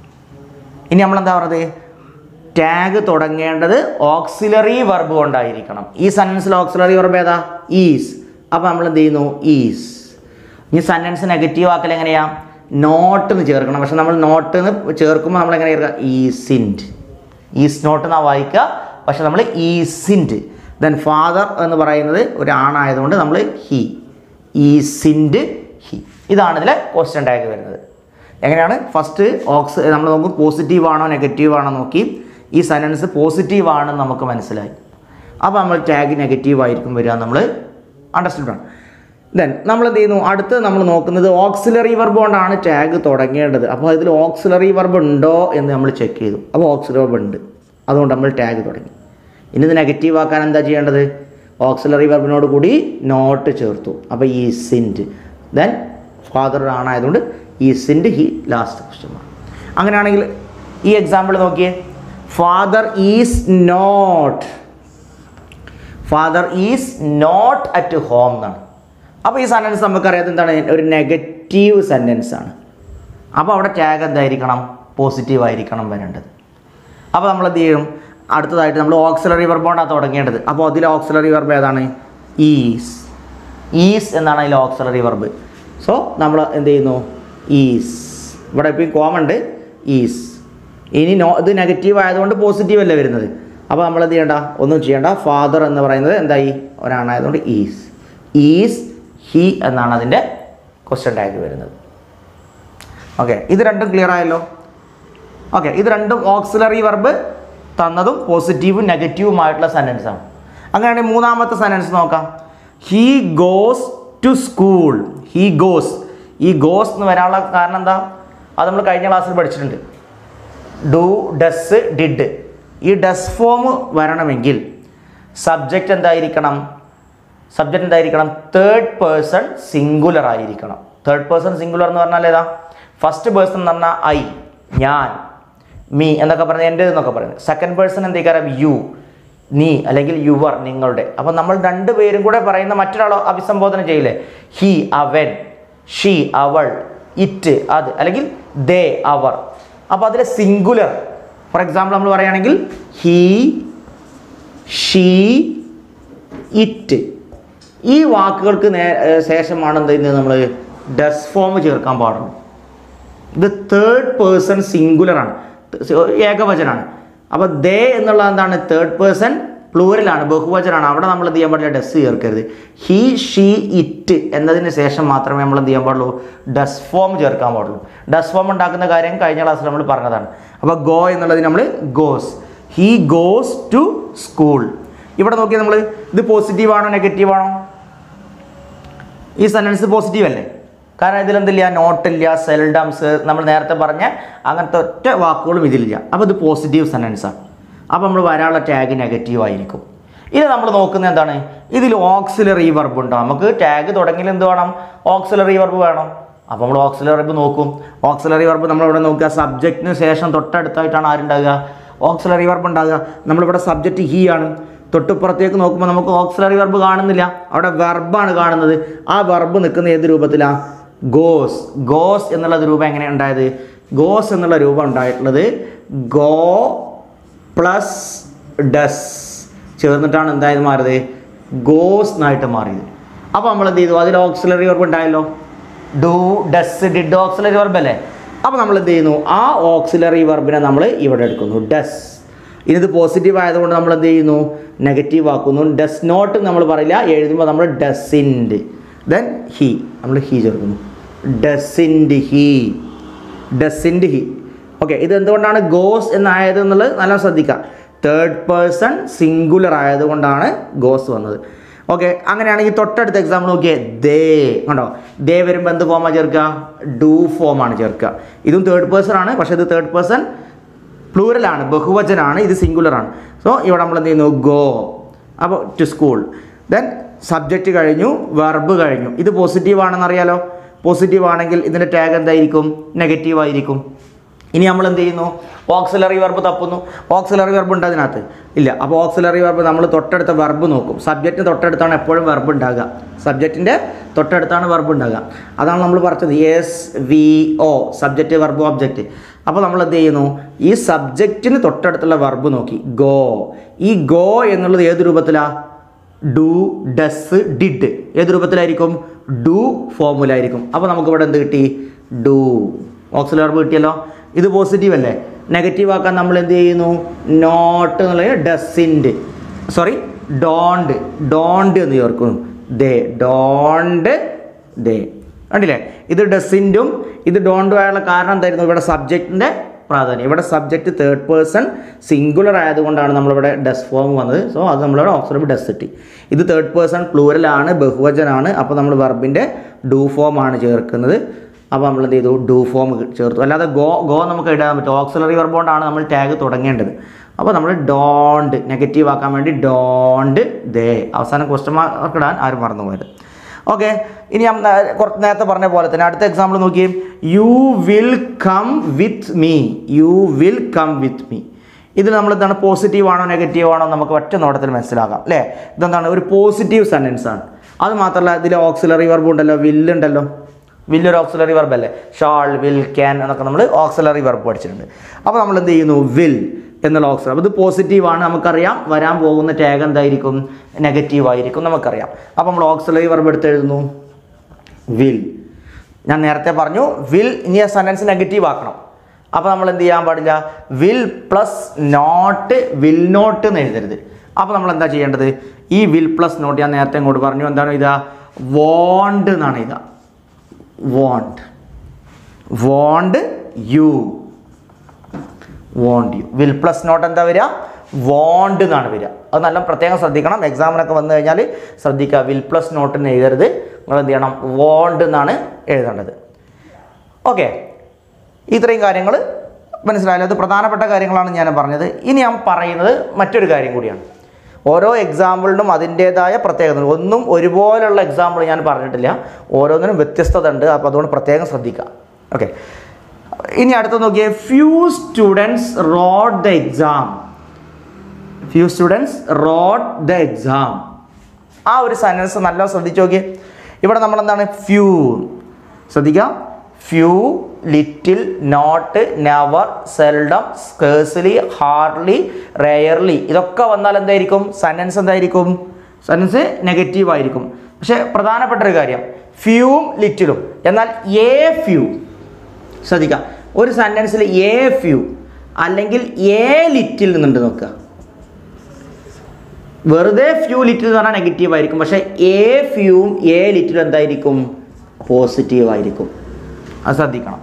[SPEAKER 1] ഇനി നമ്മളെന്താ പറഞ്ഞത്? ടാഗ് തുടങ്ങേണ്ടത് ഓക്സിലറി വെർബ് കൊണ്ടായിരിക്കണം. ഈ സെൻറ്റൻസിൽ ഓക്സിലറി വെർബ് ഏതാ? ഈസ്. അപ്പോൾ നമ്മൾ എന്ത് ചെയ്യുന്നു? ഈസ്. ഇനി സെൻറ്റൻസ് നെഗറ്റീവ് ആക്കൽ എങ്ങനെയാണ്? നോട്ട് എന്ന് ചേർക്കണം. പക്ഷെ നമ്മൾ നോട്ട് എന്ന് ചേർക്കുമ്പോൾ നമ്മൾ എങ്ങനെ ചേർക്കുക? ഈസിൻറ്റ്. ഈസ് നോട്ട് എന്നാണ് വായിക്കുക. പക്ഷെ നമ്മൾ ഈസിൻറ്റ്. ദെൻ ഫാദർ എന്ന് പറയുന്നത് ഒരു ആണായതുകൊണ്ട് നമ്മൾ ഹി. Isn't he. ഇതാണ് ഇതിലെ ക്വസ്റ്റ്യൻ ടാഗ് വരുന്നത്. എങ്ങനെയാണ്? ഫസ്റ്റ് നമ്മൾ നോക്കും പോസിറ്റീവ് ആണോ നെഗറ്റീവ് ആണോ നോക്കി. ഈ സെൻറ്റൻസ് പോസിറ്റീവ് ആണെന്ന് നമുക്ക് മനസ്സിലായി. അപ്പോൾ നമ്മൾ ടാഗ് നെഗറ്റീവ് ആയിരിക്കും വരിക. നമ്മൾ അണ്ടർസ്റ്റുഡ് ആണ്. ദെൻ നമ്മൾ എന്ത് ചെയ്യുന്നു? അടുത്ത് നമ്മൾ നോക്കുന്നത് ഓക്സിലറി വെർബ് കൊണ്ടാണ് ടാഗ് തുടങ്ങേണ്ടത്. അപ്പോൾ ഇതിൽ ഓക്സിലറി വെർബ് ഉണ്ടോ എന്ന് നമ്മൾ ചെക്ക് ചെയ്തു. അപ്പോൾ ഓക്സിലറി വെർബ് ഉണ്ട്. അതുകൊണ്ട് നമ്മൾ ടാഗ് തുടങ്ങി. ഇനി ഇത് നെഗറ്റീവ് ആക്കാൻ എന്താ ചെയ്യേണ്ടത്? ഓക്സിലറി വെർബിനോട് കൂടി നോട്ട് ചേർത്തു. അപ്പോൾ ഈസിൻറ്റ്. ദെൻ ഫാദർ ആണായതുകൊണ്ട് isn't he last question mark. അങ്ങനെയാണെങ്കിൽ ഈ എക്സാമ്പിൾ നോക്കിയേ. Father is not. Father is not at home എന്നാണ്. അപ്പോൾ ഈ സെൻറ്റൻസ് നമുക്കറിയാം എന്താണ്? ഒരു നെഗറ്റീവ് സെൻറ്റൻസ് ആണ്. അപ്പോൾ അവിടെ ടാഗ് എന്തായിരിക്കണം? പോസിറ്റീവ് ആയിരിക്കണം വരേണ്ടത്. അപ്പോൾ നമ്മൾ എന്ത് ചെയ്യും? അടുത്തതായിട്ട് നമ്മൾ ഓക്സിലറി വെർബ് കൊണ്ടാണ് തുടങ്ങേണ്ടത്. അപ്പോൾ അതിൽ ഓക്സിലറി വെർബ് ഏതാണ്? ഈസ്. ഈസ് എന്നാണ് അതിൽ ഓക്സിലറി വെർബ്. സോ നമ്മൾ എന്ത് ചെയ്യുന്നു? ഈസ്. ഇവിടെ ഇപ്പോൾ കോമൺ ഉണ്ട്. ഈസ്. ഇനി ഇത് നെഗറ്റീവ് ആയതുകൊണ്ട് പോസിറ്റീവ് അല്ലേ വരുന്നത്. അപ്പോൾ നമ്മൾ എന്ത് ചെയ്യണ്ട, ഒന്നും ചെയ്യേണ്ട. ഫാദർ എന്ന് പറയുന്നത് എന്തായി, ഒരാണായതുകൊണ്ട് ഈസ് ഹി എന്നാണ് അതിൻ്റെ ക്വസ്റ്റ്യൻ ടാഗ് വരുന്നത്. ഓക്കെ, ഇത് രണ്ടും ക്ലിയർ ആയല്ലോ. ഓക്കെ, ഇത് രണ്ടും ഓക്സിലറി വെർബ് തന്നതും പോസിറ്റീവും നെഗറ്റീവുമായിട്ടുള്ള സെൻറ്റൻസ് ആണ്. അങ്ങനെയാണെങ്കിൽ മൂന്നാമത്തെ സെൻറ്റൻസ് നോക്കാം. He goes to school. He goes, ഈ ഗോസ് എന്ന് വരാനുള്ള കാരണം എന്താ, അത് നമ്മൾ കഴിഞ്ഞ ക്ലാസ്സിൽ പഠിച്ചിട്ടുണ്ട്. Do, does, did. ഈ ഡസ് ഫോം വരണമെങ്കിൽ സബ്ജക്റ്റ് എന്തായിരിക്കണം, തേർഡ് പേഴ്സൺ സിംഗുലർ ആയിരിക്കണം. തേർഡ് പേഴ്സൺ സിംഗുലർ എന്ന് പറഞ്ഞാൽ ഏതാ, ഫസ്റ്റ് പേഴ്സൺ എന്ന് പറഞ്ഞാൽ ഐ, ഞാൻ, മീ എന്നൊക്കെ പറയുന്നത്, എൻ്റെ എന്നൊക്കെ പറയുന്നത്. സെക്കൻഡ് പേഴ്സൺ എന്തെങ്കിലും യു, നീ അല്ലെങ്കിൽ യുവർ, നിങ്ങളുടെ. അപ്പം നമ്മൾ രണ്ടുപേരും കൂടെ പറയുന്ന മറ്റൊരാളെ അഭിസംബോധന ചെയ്യില്ലേ, ഹി അവൻ, ഷീ അവൾ, ഇറ്റ് അത്, അല്ലെങ്കിൽ ദേ അവർ. അപ്പോൾ അതിലെ സിംഗുലർ, ഫോർ എക്സാമ്പിൾ നമ്മൾ പറയുകയാണെങ്കിൽ ഹീ, ഷീ, ഇറ്റ്, ഈ വാക്കുകൾക്ക് ശേഷമാണ് എന്ത് ചെയ്യുന്നത്, നമ്മൾ ഡസ് ഫോം ചേർക്കാൻ പാടുള്ളൂ. ഇത് തേർഡ് പേഴ്സൺ സിംഗുലർ ആണ്, ഏകവചനാണ്. അപ്പോൾ ദേ എന്നുള്ളത് എന്താണ്, തേർഡ് പേഴ്സൺ പ്ലൂറലാണ്, ബഹുവചനാണ്. അവിടെ നമ്മൾ എന്ത് ചെയ്യാൻ പാടില്ല, ഡസ് ചേർക്കരുത്. ഹി, ഷീ, ഇറ്റ് എന്നതിന് ശേഷം മാത്രമേ നമ്മൾ എന്ത് ചെയ്യാൻ പാടുള്ളൂ, ഡസ് ഫോം ചേർക്കാൻ പാടുള്ളൂ. ഡസ് ഫോം ഉണ്ടാക്കുന്ന കാര്യം കഴിഞ്ഞ ക്ലാസ്സിൽ നമ്മൾ പറഞ്ഞതാണ്. അപ്പോൾ ഗോ എന്നുള്ളതിന് നമ്മൾ goes, he goes to school. ഇവിടെ നോക്കിയാൽ നമ്മൾ ഇത് പോസിറ്റീവാണോ നെഗറ്റീവാണോ, ഈ സെൻറ്റൻസ് പോസിറ്റീവ് അല്ലേ, കാരണം ഇതിലെന്തില്ല, നോട്ടില്ല, സെൽഡംസ്, നമ്മൾ നേരത്തെ പറഞ്ഞ അങ്ങനത്തെ ഒറ്റ വാക്കുകളും ഇതിലില്ല. അപ്പോൾ ഇത് പോസിറ്റീവ് സെൻറ്റൻസാണ്. അപ്പോൾ നമ്മൾ വരാനുള്ള ടാഗ് നെഗറ്റീവ് ആയിരിക്കും. ഇനി നമ്മൾ നോക്കുന്നത് എന്താണ്, ഇതിൽ ഓക്സിലറി വെർബ് ഉണ്ടോ, നമുക്ക് ടാഗ് തുടങ്ങിയാൽ എന്ത് വേണം, ഓക്സിലറി വെർബ് വേണം. അപ്പോൾ നമ്മൾ ഓക്സിലറി വെർബ് നോക്കും. ഓക്സിലറി വെർബ് നമ്മളിവിടെ നോക്കുക, സബ്ജക്റ്റിന് ശേഷം തൊട്ടടുത്തായിട്ടാണ് ആരുണ്ടാകുക, ഓക്സിലറി വെർബ് ഉണ്ടാകുക. നമ്മളിവിടെ സബ്ജക്റ്റ് ഹി ആണ്, തൊട്ടുപുറത്തേക്ക് നോക്കുമ്പോൾ നമുക്ക് ഓക്സിലറി വെർബ് കാണുന്നില്ല, അവിടെ വെർബാണ് കാണുന്നത്. ആ വെർബ് നിൽക്കുന്ന ഏത് രൂപത്തിലാണ്, ഗോസ്. ഗോസ് എന്നുള്ള രൂപം എങ്ങനെയാണ് ഉണ്ടായത്, ഗോസ് എന്നുള്ള രൂപം ഉണ്ടായിട്ടുള്ളത് ഗോ പ്ലസ് ഡസ് ചേർന്നിട്ടാണ് എന്തായത് മാറിയത്, ഗോസ് എന്നായിട്ട് മാറിയത്. അപ്പോൾ നമ്മൾ എന്ത് ചെയ്തു, അതിൽ ഓക്സിലറി വെർബ് ഉണ്ടായല്ലോ, do, does, did auxiliary verb അല്ലേ. അപ്പോൾ നമ്മൾ എന്ത് ചെയ്യുന്നു, ആ ഓക്സിലറി വെർബിനെ നമ്മൾ ഇവിടെ എടുക്കുന്നു, ഡസ്. ഇത് പോസിറ്റീവ് ആയതുകൊണ്ട് നമ്മൾ എന്ത് ചെയ്യുന്നു, നെഗറ്റീവ് ആക്കുന്നു. ഡസ് നോട്ട് നമ്മൾ പറയില്ല, എഴുതുമ്പോൾ നമ്മൾ ഡസിൻഡ്, ദെൻ ഹി, നമ്മൾ ഹി ചേർക്കുന്നു, doesn't he, doesn't he. Okay, ഇത് എന്തുകൊണ്ടാണ് ഗോസ് എന്നായത് എന്നുള്ളത് നല്ല ശ്രദ്ധിക്കുക. തേർഡ് പേഴ്സൺ സിംഗുലർ ആയതുകൊണ്ടാണ് ഗോസ് വന്നത്. ഓക്കെ, അങ്ങനെയാണെങ്കിൽ തൊട്ടടുത്ത എക്സാമ്പിൾ നോക്കിയേ, ദേ കണ്ടോ, ദേ വരുമ്പോൾ എന്ത് ഫോമാണ് ചേർക്കുക, ഡു ഫോമാണ് ചേർക്കുക. ഇതും തേർഡ് പേഴ്സൺ ആണ്, പക്ഷേ ഇത് തേർഡ് പേഴ്സൺ പ്ലൂറലാണ്, ബഹുവചനാണ്, ഇത് സിംഗുലറാണ്. സോ ഇവിടെ നമ്മൾ എന്ത് ചെയ്യുന്നു, ഗോ. അപ്പോൾ ടു സ്കൂൾ, ദെൻ സബ്ജക്റ്റ് കഴിഞ്ഞു, വെർബ് കഴിഞ്ഞു. ഇത് പോസിറ്റീവ് ആണെന്ന് അറിയാലോ, പോസിറ്റീവ് ആണെങ്കിൽ ഇതിൻ്റെ ടാഗ് എന്തായിരിക്കും, നെഗറ്റീവ് ആയിരിക്കും. ഇനി നമ്മൾ എന്ത് ചെയ്യുന്നു, ഓക്സിലറി വെർബ് തപ്പുന്നു. ഓക്സിലറി വെർബ് ഉണ്ട് അതിനകത്ത് ഇല്ല. അപ്പോൾ ഓക്സിലറി വെർബ് നമ്മൾ തൊട്ടടുത്ത വെർബ് നോക്കും. സബ്ജക്റ്റിന് തൊട്ടടുത്താണ് എപ്പോഴും വെർബ് ഉണ്ടാകുക, സബ്ജക്റ്റിൻ്റെ തൊട്ടടുത്താണ് വെർബ് ഉണ്ടാകുക. അതാണ് നമ്മൾ പറഞ്ഞത് S V O, subject verb object. അപ്പോൾ നമ്മൾ എന്ത് ചെയ്യുന്നു, ഈ സബ്ജക്റ്റിന് തൊട്ടടുത്തുള്ള വെർബ് നോക്കി, ഗോ. ഈ ഗോ എന്നുള്ളത് ഏത് രൂപത്തിലാണ്, ഡു, ഡസ്, ഡിഡ് ഏത് രൂപത്തിലായിരിക്കും, ഡു ഫോമിലായിരിക്കും. അപ്പോൾ നമുക്കിവിടെ എന്ത് കിട്ടി, ഡു, ഓക്സിലറി വെർബ് കിട്ടിയല്ലോ. ഇത് പോസിറ്റീവ് അല്ലേ, നെഗറ്റീവ് ആക്കാൻ നമ്മൾ എന്ത് ചെയ്യുന്നു, നോട്ട് എന്നുള്ളത് ഡസിൻഡ്, സോറി ഡോണ്ട്, ഡോണ്ട് എന്ന് ചേർക്കുന്നു, ദേ, ഡോണ്ട് ദേ. കണ്ടില്ലേ, ഇത് ഡസിൻഡും ഇത് ഡോണ്ടും ആയുള്ള കാരണം എന്തായിരുന്നു, ഇവിടെ സബ്ജക്റ്റിൻ്റെ പ്രാധാന്യം. ഇവിടെ സബ്ജക്റ്റ് തേർഡ് പേഴ്സൺ സിംഗുലർ ആയതുകൊണ്ടാണ് നമ്മളിവിടെ ഡസ് ഫോം വന്നത്. സോ അത് നമ്മളിവിടെ ഓക്സിലറി ഡസ് കിട്ടി. ഇത് തേർഡ് പേഴ്സൺ പ്ലൂറലാണ്, ബഹുവചനാണ്. അപ്പോൾ നമ്മൾ വെർബിൻ്റെ ഡു ഫോം ആണ് ചേർക്കുന്നത്. അപ്പോൾ നമ്മൾ എന്ത് ചെയ്തു, ഡു ഫോം ചേർത്തു. അല്ലാതെ ഗോ നമുക്ക് ഇടാൻ പറ്റും, ഓക്സിലറി വെർബ് കൊണ്ടാണ് നമ്മൾ ടാഗ് തുടങ്ങേണ്ടത്. അപ്പോൾ നമ്മൾ ഡോണ്ട് നെഗറ്റീവ് ആക്കാൻ വേണ്ടി ഡോണ്ട് ദേ, അവസാനം ക്വസ്റ്റ്യൻ മാർക്ക് ഇടാൻ ആരും മറന്നുപോയത്. ഓക്കെ, ഇനി ഞാൻ കുറച്ച് നേരത്തെ പറഞ്ഞ പോലെ തന്നെ അടുത്ത എക്സാമ്പിൾ നോക്കിയേ, you will come with me, you will come with me. ഇതിൽ നമ്മൾ എന്താണ്, പോസിറ്റീവ് ആണോ നെഗറ്റീവ് ആണോ നമുക്ക് ഒറ്റ നോട്ടത്തിൽ മനസ്സിലാക്കാം അല്ലേ. ഇതെന്താണ്, ഒരു പോസിറ്റീവ് സെൻറ്റൻസ് ആണ്. അത് മാത്രമല്ല ഇതിൽ ഓക്സിലറി വെർബ് ഉണ്ടല്ലോ, വില്ലുണ്ടല്ലോ, വില്ലൊരു ഓക്സിലറി വെർബ് അല്ലേ, ഷാൾ, വിൽ, ക്യാൻ എന്നൊക്കെ നമ്മൾ ഓക്സിലറി വെർബ് പഠിച്ചിട്ടുണ്ട്. അപ്പോൾ നമ്മൾ എന്ത് ചെയ്യുന്നു, വിൽ എന്നുള്ള ഓക്സിലറി. അപ്പോൾ ഇത് പോസിറ്റീവാണ്, നമുക്കറിയാം. വരാൻ പോകുന്ന ടാഗ് എന്തായിരിക്കും, നെഗറ്റീവ് ആയിരിക്കും, നമുക്കറിയാം. അപ്പോൾ നമ്മൾ ഓക്സിലറി വെർബ് എടുത്ത് എഴുതുന്നു, വിൽ. ഞാൻ നേരത്തെ പറഞ്ഞു വിൽ, ഇനി ആ സെൻറ്റൻസ് നെഗറ്റീവ് ആക്കണം. അപ്പോൾ നമ്മൾ എന്ത് ചെയ്യാൻ പാടില്ല, will plus not will not എന്ന് എഴുതരുത്. അപ്പോൾ നമ്മൾ എന്താ ചെയ്യേണ്ടത്, ഈ വിൽ പ്ലസ് നോട്ട് ഞാൻ നേരത്തെ ഇങ്ങോട്ട് പറഞ്ഞു, എന്താണ് ഇതാ വോണ്ട് എന്നാണ് ഇതാ won't won't you won't you. Will plus not എന്താ വരിക, വോണ്ട് എന്നാണ് വരിക. അത് നല്ല പ്രത്യേകം ശ്രദ്ധിക്കണം. എക്സാമിനൊക്കെ വന്നു കഴിഞ്ഞാൽ ശ്രദ്ധിക്കുക, വിൽ പ്ലസ് നോട്ടിന് എഴുതരുത്, നിങ്ങൾ എന്ത് ചെയ്യണം, വോണ്ട് എന്നാണ് എഴുതേണ്ടത്. ഓക്കെ, ഇത്രയും കാര്യങ്ങൾ മനസ്സിലായാലും അത് പ്രധാനപ്പെട്ട കാര്യങ്ങളാണ് ഞാൻ പറഞ്ഞത്. ഇനി ഞാൻ പറയുന്നത് മറ്റൊരു കാര്യം കൂടിയാണ്. ഓരോ എക്സാമ്പിളിനും അതിൻ്റേതായ പ്രത്യേകത, ഒന്നും ഒരുപോലുള്ള എക്സാമ്പിൾ ഞാൻ പറഞ്ഞിട്ടില്ല, ഓരോന്നിനും വ്യത്യസ്തത ഉണ്ട്. അപ്പോൾ അതുകൊണ്ട് പ്രത്യേകം ശ്രദ്ധിക്കുക. ഓക്കെ, ഇനി അടുത്ത് നോക്കിയേ, few students wrote the exam. Few students wrote the exam. ആ ഒരു സെൻറ്റൻസ് നല്ല ശ്രദ്ധിച്ച് നോക്കിയേ. ഇവിടെ നമ്മൾ എന്താണ്, ഫ്യൂ ശ്രദ്ധിക്കാം, few, little, not, never, seldom, scarcely, hardly, rarely, ഇതൊക്കെ വന്നാൽ എന്തായിരിക്കും, സെൻറ്റൻസ് എന്തായിരിക്കും, സെൻറ്റൻസ് നെഗറ്റീവ് ആയിരിക്കും. പക്ഷേ പ്രധാനപ്പെട്ട ഒരു കാര്യം, ഫ്യൂവും ലിറ്റിലും. എന്നാൽ എ ഫ്യൂ ശ്രദ്ധിക്കാം, ഒരു സെൻറ്റൻസിൽ എ ഫ്യൂ അല്ലെങ്കിൽ എ ലിറ്റിൽ നിന്നുണ്ട് നോക്കുക. വെറുതെ ഫ്യൂ ലിറ്റിൽ എന്ന് പറഞ്ഞാൽ നെഗറ്റീവ് ആയിരിക്കും, പക്ഷേ എ ഫ്യൂവും എ ലിറ്റിലും എന്തായിരിക്കും, പോസിറ്റീവ് ആയിരിക്കും. അത് ശ്രദ്ധിക്കണം.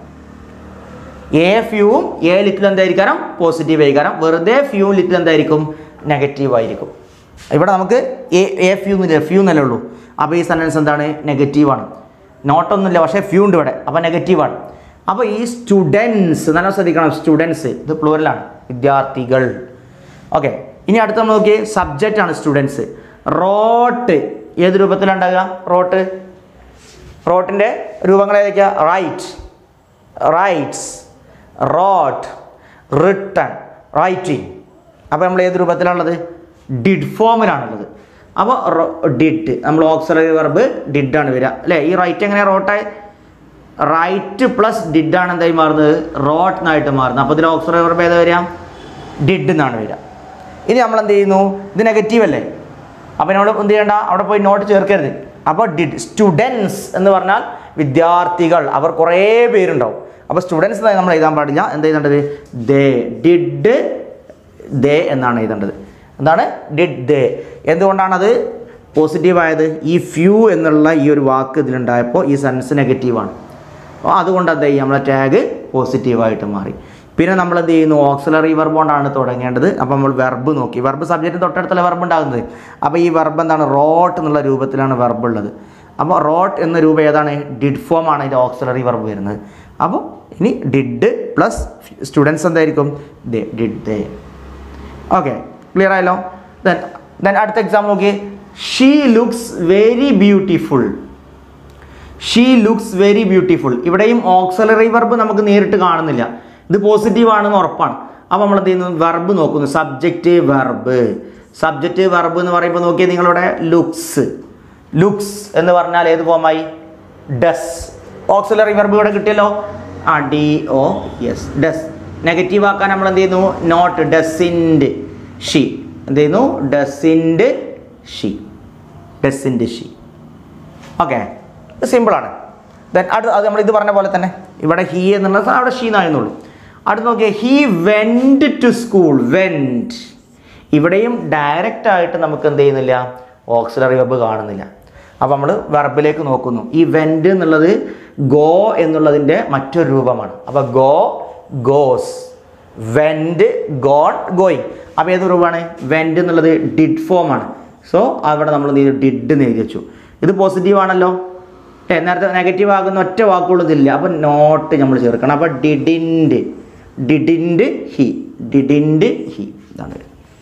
[SPEAKER 1] എ ഫ്യൂവും എ ലിറ്റിലും എന്തായിരിക്കണം, പോസിറ്റീവ് ആയിരിക്കണം. വെറുതെ ഫ്യൂ ലിറ്റിൽ എന്തായിരിക്കും, നെഗറ്റീവ് ആയിരിക്കും. ഇവിടെ നമുക്ക് എ ഫ്യൂ എന്നില്ല, ഫ്യൂ എന്നല്ലേ ഉള്ളൂ. അപ്പോൾ ഈ സെൻറ്റൻസ് എന്താണ്, നെഗറ്റീവാണ്. നോട്ടൊന്നുമില്ല, പക്ഷേ ഫ്യൂ ഉണ്ട് ഇവിടെ, അപ്പോൾ നെഗറ്റീവാണ്. അപ്പോൾ ഈ സ്റ്റുഡൻസ് നല്ല ശ്രദ്ധിക്കണം, സ്റ്റുഡൻസ് ഇത് പ്ലൂറലാണ്, വിദ്യാർത്ഥികൾ. ഓക്കെ, ഇനി അടുത്ത് നമ്മൾ നോക്കിയേ, സബ്ജക്റ്റ് ആണ് സ്റ്റുഡൻസ്. റോട്ട് ഏത് രൂപത്തിലുണ്ടാകുക, റോട്ട്, റോട്ടിൻ്റെ രൂപങ്ങൾ ഏതൊക്കെയാ, write, writes, wrote, written, writing. അപ്പോൾ നമ്മൾ ഏത് രൂപത്തിലാണുള്ളത്, ഡിഡ് ഫോമിലാണുള്ളത്. അപ്പോൾ ഡിഡ് നമ്മൾ ഓക്സിലറി വെർബ് ഡിഡ് ആണ് വരിക അല്ലേ. ഈ റൈറ്റ് എങ്ങനെ റോട്ടായി, റൈറ്റ് പ്ലസ് ഡിഡ് ആണ് എന്തായി മാറുന്നത്, റോട്ട് എന്നായിട്ട് മാറുന്നത്. അപ്പോൾ ഇതിൽ ഓക്സിലറി വെർബ് ഏതാ വരിക, ഡിഡ് എന്നാണ് വരിക. ഇനി നമ്മൾ എന്ത് ചെയ്യുന്നു, ഇത് നെഗറ്റീവ് അല്ലേ, അപ്പോൾ നമ്മൾ എന്ത് ചെയ്യേണ്ട, അവിടെ പോയി നോട്ട് ചേർക്കരുത്. അപ്പോൾ ഡിഡ്, സ്റ്റുഡൻസ് എന്ന് പറഞ്ഞാൽ വിദ്യാർത്ഥികൾ, അവർ കുറേ പേരുണ്ടാവും. അപ്പോൾ സ്റ്റുഡൻസ് എന്നായി നമ്മൾ എഴുതാൻ പാടില്ല, എന്ത് എഴുതേണ്ടത്, ദേ, ഡിഡ് ദേ എന്നാണ് എഴുതേണ്ടത്. എന്താണ്, ഡിഡ് ദേ. എന്തുകൊണ്ടാണത് പോസിറ്റീവ് ആയത്, ഈ ഫ്യൂ എന്നുള്ള ഈ ഒരു വാക്ക് ഇതിലുണ്ടായപ്പോൾ ഈ സെൻസ് നെഗറ്റീവാണ്. അപ്പോൾ അതുകൊണ്ട് എന്താ ചെയ്യുക, നമ്മളെ ടാഗ് പോസിറ്റീവായിട്ട് മാറി. പിന്നെ നമ്മൾ എന്ത് ചെയ്യുന്നു, ഓക്സിലറി വെർബ് കൊണ്ടാണ് തുടങ്ങേണ്ടത്. അപ്പോൾ നമ്മൾ വെർബ് നോക്കി, വെർബ് സബ്ജക്റ്റിന് തൊട്ടടുത്തുള്ള വെർബ് ഉണ്ടാകുന്നത്. അപ്പോൾ ഈ വെർബ് എന്താണ്, റോട്ട് എന്നുള്ള രൂപത്തിലാണ് വെർബ് ഉള്ളത്. അപ്പോൾ റോട്ട് എന്ന രൂപം ഏതാണ്, ഡിഡ് ഫോം ആണ് ഇതിൻ്റെ ഓക്സിലറി വെർബ് വരുന്നത്. അപ്പോൾ ഇനി ഡിഡ് പ്ലസ് സ്റ്റുഡൻസ് എന്തായിരിക്കും, they, did they. Okay, clear ആയല്ലോ. ദെൻ അടുത്ത എക്സാമ്പിൾ നോക്കി, she looks very beautiful. She looks very beautiful. ഇവിടെയും ഓക്സിലറി വെർബ് നമുക്ക് നേരിട്ട് കാണുന്നില്ല, ഇത് പോസിറ്റീവ് ആണെന്ന് ഉറപ്പാണ്. അപ്പോൾ നമ്മൾ എന്ത് ചെയ്യുന്നു, വെർബ് നോക്കുന്നു, സബ്ജക്റ്റ് വെർബ്. സബ്ജക്റ്റ് വെർബ് എന്ന് പറയുമ്പോൾ നോക്കിയാൽ നിങ്ങളുടെ ലുക്സ്, ലുക്സ് എന്ന് പറഞ്ഞാൽ ഏത് ഫോമായി, ഡസ്. ഓക്സിലറി വെർബ് ഇവിടെ കിട്ടിയല്ലോ, ആ D O S, does. Negative ആക്കാൻ നമ്മൾ എന്ത് ചെയ്യുന്നു, നോട്ട്, ഡസിൻഡ് ഷീ. എന്ത് ചെയ്യുന്നു, doesn't she, doesn't she. Okay, സിമ്പിളാണ്. ദെൻ അത് നമ്മൾ ഇത് പറഞ്ഞ പോലെ തന്നെ ഇവിടെ ഹീ എന്നുള്ളത് അവിടെ ഷീ എന്നായിരുന്നുള്ളൂ. അടുത്ത് നോക്കിയാൽ he went to school, went. ഇവിടെയും ഡയറക്റ്റ് ആയിട്ട് നമുക്ക് എന്ത് ചെയ്യുന്നില്ല, ഓക്സിലറി വെർബ് കാണുന്നില്ല. അപ്പോൾ നമ്മൾ വെർബിലേക്ക് നോക്കുന്നു. ഈ വെൻറ്റ് എന്നുള്ളത് ഗോ എന്നുള്ളതിൻ്റെ മറ്റൊരു രൂപമാണ്. അപ്പോൾ go, goes, went, gone, going. അപ്പോൾ ഏത് രൂപമാണ്, വെൻറ്റ് എന്നുള്ളത് ഡിഡ് ഫോമാണ്. സോ അവിടെ നമ്മൾ ഡിഡ് എന്ന് എഴുതി വെച്ചു. ഇത് പോസിറ്റീവ് ആണല്ലോ, നേരത്തെ നെഗറ്റീവ് ആകുന്ന ഒറ്റ വാക്കുകളും ഇതില്ല. അപ്പോൾ നോട്ട് നമ്മൾ ചേർക്കണം. അപ്പോൾ ഡിഡിൻഡ്, ഡിഡിൻഡ് ഹി, ഡിഡിൻഡ് ഹി, ഇതാണ്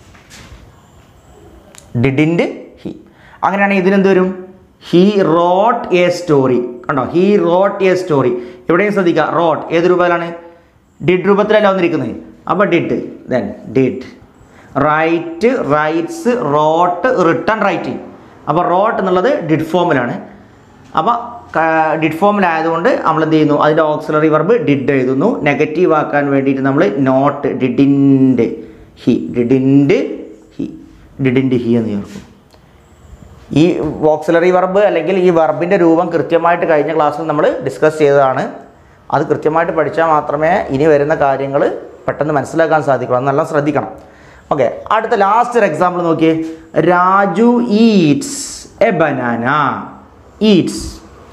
[SPEAKER 1] ഡിഡിൻഡ് ഹി. അങ്ങനെയാണെങ്കിൽ ഇതിനെന്ത് വരും, ഹി റോട്ട് എ സ്റ്റോറി. കണ്ടോ, ഹി റോട്ട് എ സ്റ്റോറി. എവിടെയും ശ്രദ്ധിക്കുക, റോട്ട് ഏത് രൂപത്തിലാണ്, ഡിഡ് രൂപത്തിലല്ല വന്നിരിക്കുന്നത്. അപ്പോൾ did, then did. Write, writes, wrote, written, writing. അപ്പോൾ റോട്ട് എന്നുള്ളത് ഡിഡ് ഫോമിലാണ്. അപ്പോൾ ഡിഡ് ഫോമിലായതുകൊണ്ട് നമ്മൾ എന്ത് ചെയ്യുന്നു, അതിൻ്റെ ഓക്സിലറി വെർബ് ഡിഡ് എഴുതുന്നു. നെഗറ്റീവ് ആക്കാൻ വേണ്ടിയിട്ട് നമ്മൾ not, didn't he, didn't he, didn't he എന്ന് ചേർക്കും. ഈ ഓക്സിലറി വെർബ് അല്ലെങ്കിൽ ഈ വെർബിൻ്റെ രൂപം കൃത്യമായിട്ട് കഴിഞ്ഞ ക്ലാസ്സിൽ നമ്മൾ ഡിസ്കസ് ചെയ്തതാണ്. അത് കൃത്യമായിട്ട് പഠിച്ചാൽ മാത്രമേ ഇനി വരുന്ന കാര്യങ്ങൾ പെട്ടെന്ന് മനസ്സിലാക്കാൻ സാധിക്കുള്ളൂ. അത് നല്ല ശ്രദ്ധിക്കണം. ഓക്കെ, അടുത്ത ലാസ്റ്റ് ഒരു എക്സാമ്പിൾ നോക്കിയേ. Raju eats a banana. Eats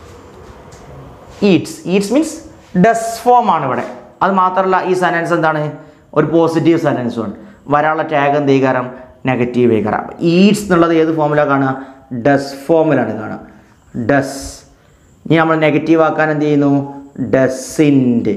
[SPEAKER 1] means does form ആണ് ഇവിടെ. അത് മാത്രമല്ല ഈ സെൻറ്റൻസ് എന്താണ്, ഒരു പോസിറ്റീവ് സെൻറ്റൻസുമാണ്. വരാനുള്ള ടാഗ് എന്ത് ചെയ്യാം, നെഗറ്റീവ് ചെയ്യാം. ഈറ്റ്സ് എന്നുള്ളത് ഏത് ഫോമിലാണ് കാണുക, ഡസ് ഫോമിലാണ് കാണുക. ഡസ്. ഇനി നമ്മൾ നെഗറ്റീവ് ആക്കാൻ എന്ത് ചെയ്യുന്നു, ഡസിൻഡ്.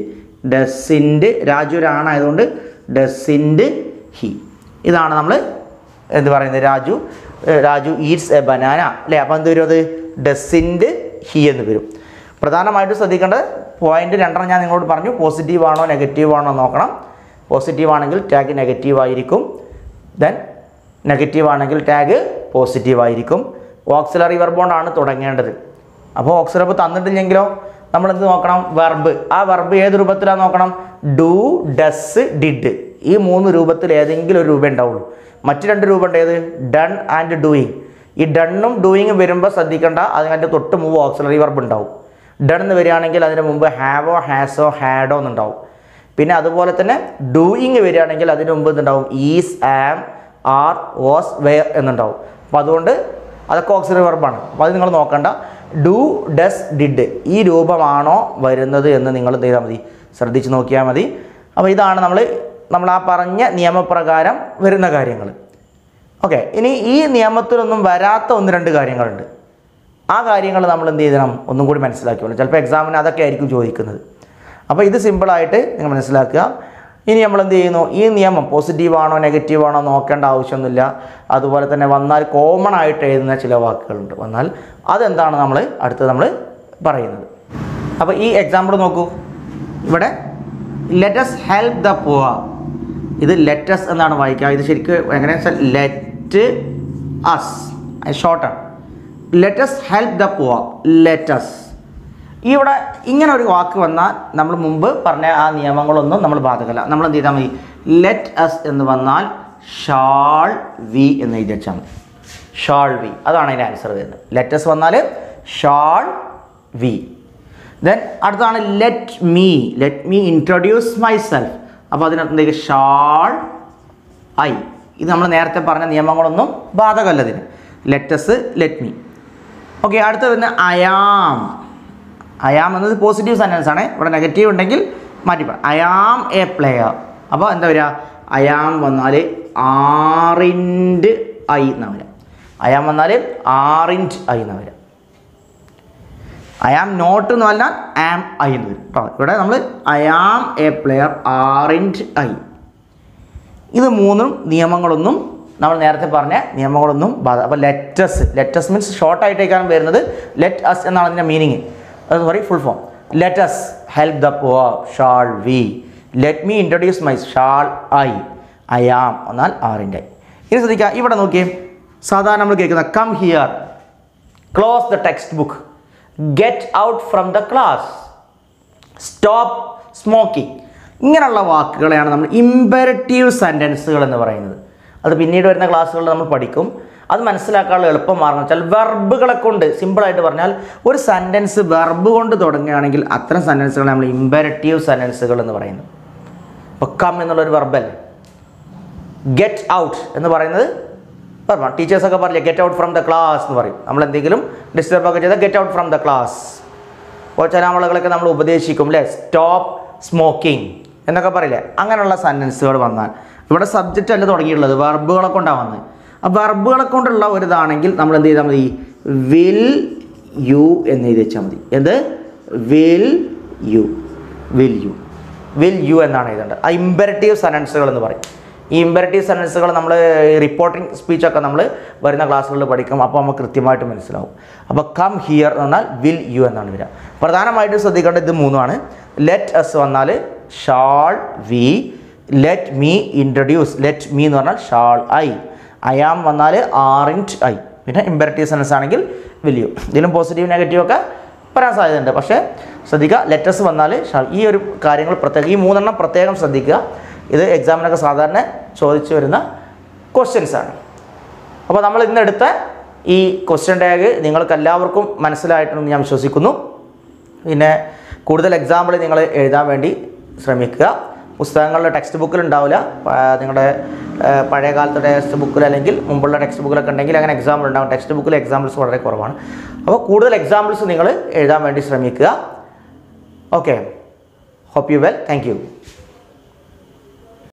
[SPEAKER 1] രാജു ഒരാണായതുകൊണ്ട് ഡസിൻഡ് ഹി. ഇതാണ് നമ്മൾ എന്ത് പറയുന്നത്, രാജു ഈറ്റ്സ് എ ബനാന അല്ലേ. അപ്പോൾ എന്ത് വരും, അത് ഡസിൻഡ് ഹി എന്ന് വരും. പ്രധാനമായിട്ടും ശ്രദ്ധിക്കേണ്ടത് പോയിന്റ് 2 ഞാൻ നിങ്ങളോട് പറഞ്ഞു. പോസിറ്റീവ് ആണോ നെഗറ്റീവ് ആണോ നോക്കണം. പോസിറ്റീവ് ആണെങ്കിൽ ടാഗ് നെഗറ്റീവ് ആയിരിക്കും. ദെൻ നെഗറ്റീവ് ആണെങ്കിൽ ടാഗ് പോസിറ്റീവ് ആയിരിക്കും. ഓക്സിലറി വെർബോണ്ടാണ് തുടങ്ങേണ്ടത്. അപ്പോൾ ഓക്സിലറി വെർബ് തന്നിട്ടില്ലെങ്കിലോ നമ്മൾ എന്ത് നോക്കണം, വെർബ്. ആ വെർബ് ഏത് രൂപത്തിലാണ് നോക്കണം, ഡു, ഡസ്, ഡിഡ്. ഈ 3 രൂപത്തിൽ ഏതെങ്കിലും ഒരു രൂപം ഉണ്ടാവുള്ളൂ. മറ്റ് 2 രൂപം ഉണ്ട്, ഏത്, ഡൺ ആൻഡ് ഡൂയിങ്. ഈ ഡണ്ണും ഡൂയിങ്ങും വരുമ്പോൾ ശ്രദ്ധിക്കേണ്ട, അതിൻ്റെ തൊട്ട് മുമ്പ് ഓക്സിലറി വെർബ് ഉണ്ടാവും. ഡൺ എന്ന് വരികയാണെങ്കിൽ അതിന് മുമ്പ് ഹാവോ, ഹാസോ, ഹാഡോ എന്നുണ്ടാവും. പിന്നെ അതുപോലെ തന്നെ ഡൂയിങ് വരികയാണെങ്കിൽ അതിന് മുമ്പ് എന്തുണ്ടാവും, is, am, are, was, were എന്നുണ്ടാവും. അപ്പോൾ അതുകൊണ്ട് അതൊക്കെ ഓക്സിലറി വെർബാണ്. അപ്പോൾ അത് നിങ്ങൾ നോക്കണ്ട. ഡു, ഡസ്, ഡിഡ് ഈ രൂപമാണോ വരുന്നത് എന്ന് നിങ്ങൾ എന്ത് ചെയ്താൽ മതി, ശ്രദ്ധിച്ച് നോക്കിയാൽ മതി. അപ്പോൾ ഇതാണ് നമ്മൾ ആ പറഞ്ഞ നിയമപ്രകാരം വരുന്ന കാര്യങ്ങൾ. ഓക്കെ, ഇനി ഈ നിയമത്തിലൊന്നും വരാത്ത 1-2 കാര്യങ്ങളുണ്ട്. ആ കാര്യങ്ങൾ നമ്മൾ എന്ത് ചെയ്യണം, ഒന്നും കൂടി മനസ്സിലാക്കി വേണം. ചിലപ്പോൾ എക്സാമിന് അതൊക്കെ ആയിരിക്കും ചോദിക്കുന്നത്. അപ്പോൾ ഇത് സിമ്പിളായിട്ട് നിങ്ങൾ മനസ്സിലാക്കുക. ഇനി നമ്മൾ എന്ത് ചെയ്യുന്നു, ഈ നിയമം പോസിറ്റീവ് ആണോ നെഗറ്റീവ് ആണോ നോക്കേണ്ട ആവശ്യമൊന്നുമില്ല. അതുപോലെ തന്നെ വന്നാൽ കോമൺ ആയിട്ട് എഴുതുന്ന ചില വാക്കുകളുണ്ട്. വന്നാൽ അതെന്താണ് അടുത്തത് നമ്മൾ പറയുന്നത്. അപ്പോൾ ഈ എക്സാമ്പിൾ നോക്കൂ. ഇവിടെ ലെറ്റസ് ഹെൽപ്പ് ദ പുവർ. ഇത് ലെറ്റസ് എന്നാണ് വായിക്കുക. ഇത് ശരിക്കും എങ്ങനെയാണെന്ന് വെച്ചാൽ ലെറ്റ് അസ്, ഷോർട്ടാണ്. Let's help the poor, let's. ഇവിടെ ഇങ്ങനെ ഒരു വാക്ക് വന്നാൽ നമ്മൾ മുമ്പ് പറഞ്ഞ ആ നിയമങ്ങളൊന്നും നമ്മൾ ബാധകമല്ല. നമ്മൾ എന്ത് ചെയ്താൽ മതി, ലെറ്റ് അസ് എന്ന് വന്നാൽ ഷാൾ വി എന്ന് എഴുതി വെച്ചാൽ മതി. ഷാൾ വി, അതാണ് അതിൻ്റെ ആൻസർ വരുന്നത്. ലെറ്റസ് വന്നാൽ ഷാൾ വി. ദെൻ അടുത്താണ് let me introduce myself. അപ്പോൾ അതിനകത്ത് ഷാൾ ഐ. ഇത് നമ്മൾ നേരത്തെ പറഞ്ഞ നിയമങ്ങളൊന്നും ബാധകമല്ല ഇതിന്. Let's, let me. ഓക്കെ, അടുത്ത വരുന്ന ഐ ആം എന്നത് പോസിറ്റീവ് സെൻറ്റൻസ് ആണ്. ഇവിടെ നെഗറ്റീവ് ഉണ്ടെങ്കിൽ മാറ്റി പറയാം. I am a player. അപ്പോൾ എന്താ വരിക, ഐ ആം വന്നാൽ ആറിൻറ്റ് ഐ എന്നാണ് വരിക. ഐ ആം വന്നാൽ ആറിൻറ്റ് ഐ എന്നാണ് വരിക. ഐ ആം നോട്ട് എന്ന് പറഞ്ഞാൽ ആം ഐ എന്ന് വരും കേട്ടോ. ഇവിടെ നമ്മൾ I am a player aren't I. ഇത് 3 നിയമങ്ങളൊന്നും നമ്മൾ നേരത്തെ പറഞ്ഞ നിയമങ്ങളൊന്നും അപ്പോൾ ലെറ്റസ് മീൻസ് ഷോർട്ടായിട്ടേക്കാണ് വരുന്നത്. ലെറ്റ് അസ് എന്നാണ് അതിൻ്റെ meaning. Sorry, full form. Let's help the poor, shall we. Let me introduce my, shall I am എന്നാൽ ആറിൻ്റെ ഐ. ഇനി ശ്രദ്ധിക്കുക, ഇവിടെ നോക്കിയേ. സാധാരണ നമ്മൾ കേൾക്കുന്ന come here, close the text book, get out from the class, stop smoking. ഇങ്ങനെയുള്ള വാക്കുകളെയാണ് നമ്മൾ ഇമ്പരറ്റീവ് സെൻറ്റൻസുകൾ എന്ന് പറയുന്നത്. അത് പിന്നീട് വരുന്ന ക്ലാസ്സുകളിൽ നമ്മൾ പഠിക്കും. അത് മനസ്സിലാക്കാനുള്ള എളുപ്പം മാർഗം വെച്ചാൽ വെർബുകളെ കൊണ്ട്, സിമ്പിളായിട്ട് പറഞ്ഞാൽ ഒരു സെൻറ്റൻസ് വെർബ് കൊണ്ട് തുടങ്ങുകയാണെങ്കിൽ അത്തരം സെൻറ്റൻസുകൾ നമ്മൾ ഇമ്പരറ്റീവ് സെൻറ്റൻസുകൾ എന്ന് പറയുന്നത്. ഇപ്പോൾ കം എന്നുള്ളൊരു വെർബല്ലേ. ഗെറ്റ് ഔട്ട് എന്ന് പറയുന്നത് വെർബാണ്. ടീച്ചേഴ്സൊക്കെ പറയില്ലേ, get out from the class എന്ന് പറയും. നമ്മൾ എന്തെങ്കിലും ഡിസ്റ്റർബ് ഒക്കെ ചെയ്താൽ get out from the class. അപ്പോൾ ചില ആളുകളൊക്കെ നമ്മൾ ഉപദേശിക്കും അല്ലേ, സ്റ്റോപ്പ് സ്മോക്കിംഗ് എന്നൊക്കെ പറയില്ലേ. അങ്ങനെയുള്ള സെൻറ്റൻസുകൾ വന്നാൽ ഇവിടെ സബ്ജക്റ്റ് അല്ല തുടങ്ങിയിട്ടുള്ളത്, വെർബുകളെ കൊണ്ടാണ് വന്നത്. ആ വെർബുകളെ കൊണ്ടുള്ള ഒരു ഇതാണെങ്കിൽ നമ്മൾ എന്ത് ചെയ്താൽ മതി, വിൽ യു എന്ന് എഴുതി വെച്ചാൽ മതി. എന്ത്, വിൽ യു എന്നാണ് എഴുതേണ്ടത്. ആ ഇമ്പരറ്റീവ് സെൻറ്റൻസുകൾ എന്ന് പറയും. ഈ ഇമ്പരറ്റീവ് സെൻറ്റൻസുകൾ നമ്മൾ റിപ്പോർട്ടിംഗ് സ്പീച്ചൊക്കെ നമ്മൾ വരുന്ന ക്ലാസ്സുകളിൽ പഠിക്കും. അപ്പോൾ നമുക്ക് കൃത്യമായിട്ട് മനസ്സിലാവും. അപ്പോൾ കം ഹിയർ എന്ന് പറഞ്ഞാൽ വിൽ യു എന്നാണ് വരിക. പ്രധാനമായിട്ടും ശ്രദ്ധിക്കേണ്ടത് ഇത് 3 ലെറ്റ് അസ് വന്നാൽ shall we, let me introduce, let me എന്ന് പറഞ്ഞാൽ ഷാൾ ഐ ആം വന്നാൽ ആറിൻറ്റ് ഐ. പിന്നെ ഇമ്പരറ്റീവ് സെൻറ്റൻസ് ആണെങ്കിൽ വിൽ യു. ഇതിലും പോസിറ്റീവ് നെഗറ്റീവ് ഒക്കെ വരാൻ സാധ്യതയുണ്ട്. പക്ഷേ ശ്രദ്ധിക്കുക, ലെറ്റസ് വന്നാൽ ഷാൾ. ഈ ഒരു കാര്യങ്ങൾ പ്രത്യേകം, ഈ 3 പ്രത്യേകം ശ്രദ്ധിക്കുക. ഇത് എക്സാമിനൊക്കെ സാധാരണ ചോദിച്ചു വരുന്ന ക്വസ്റ്റ്യൻസ് ആണ്. അപ്പോൾ നമ്മൾ ഇന്നെടുത്ത ഈ ക്വസ്റ്റ്യൻ ടാഗ് നിങ്ങൾക്ക് എല്ലാവർക്കും മനസ്സിലായിട്ടുണ്ടെന്ന് ഞാൻ വിശ്വസിക്കുന്നു. പിന്നെ കൂടുതൽ എക്സാമ്പിൾ നിങ്ങൾ എഴുതാൻ വേണ്ടി ശ്രമിക്കുക. പുസ്തകങ്ങളുടെ ടെക്സ്റ്റ് ബുക്കിൽ ഉണ്ടാവില്ല, നിങ്ങളുടെ പഴയ കാലത്തെ ടെക്സ്റ്റ് ബുക്കിൽ അല്ലെങ്കിൽ മുമ്പുള്ള ടെക്സ്റ്റ് ബുക്കിലൊക്കെ ഉണ്ടെങ്കിൽ അങ്ങനെ എക്സാമ്പിൾ ഉണ്ടാകും. ടെക്സ്റ്റ് ബുക്കിൽ എക്സാമ്പിൾസ് വളരെ കുറവാണ്. അപ്പോൾ കൂടുതൽ എക്സാമ്പിൾസ് നിങ്ങൾ എഴുതാൻ വേണ്ടി ശ്രമിക്കുക. Okay, hope you well. Thank U.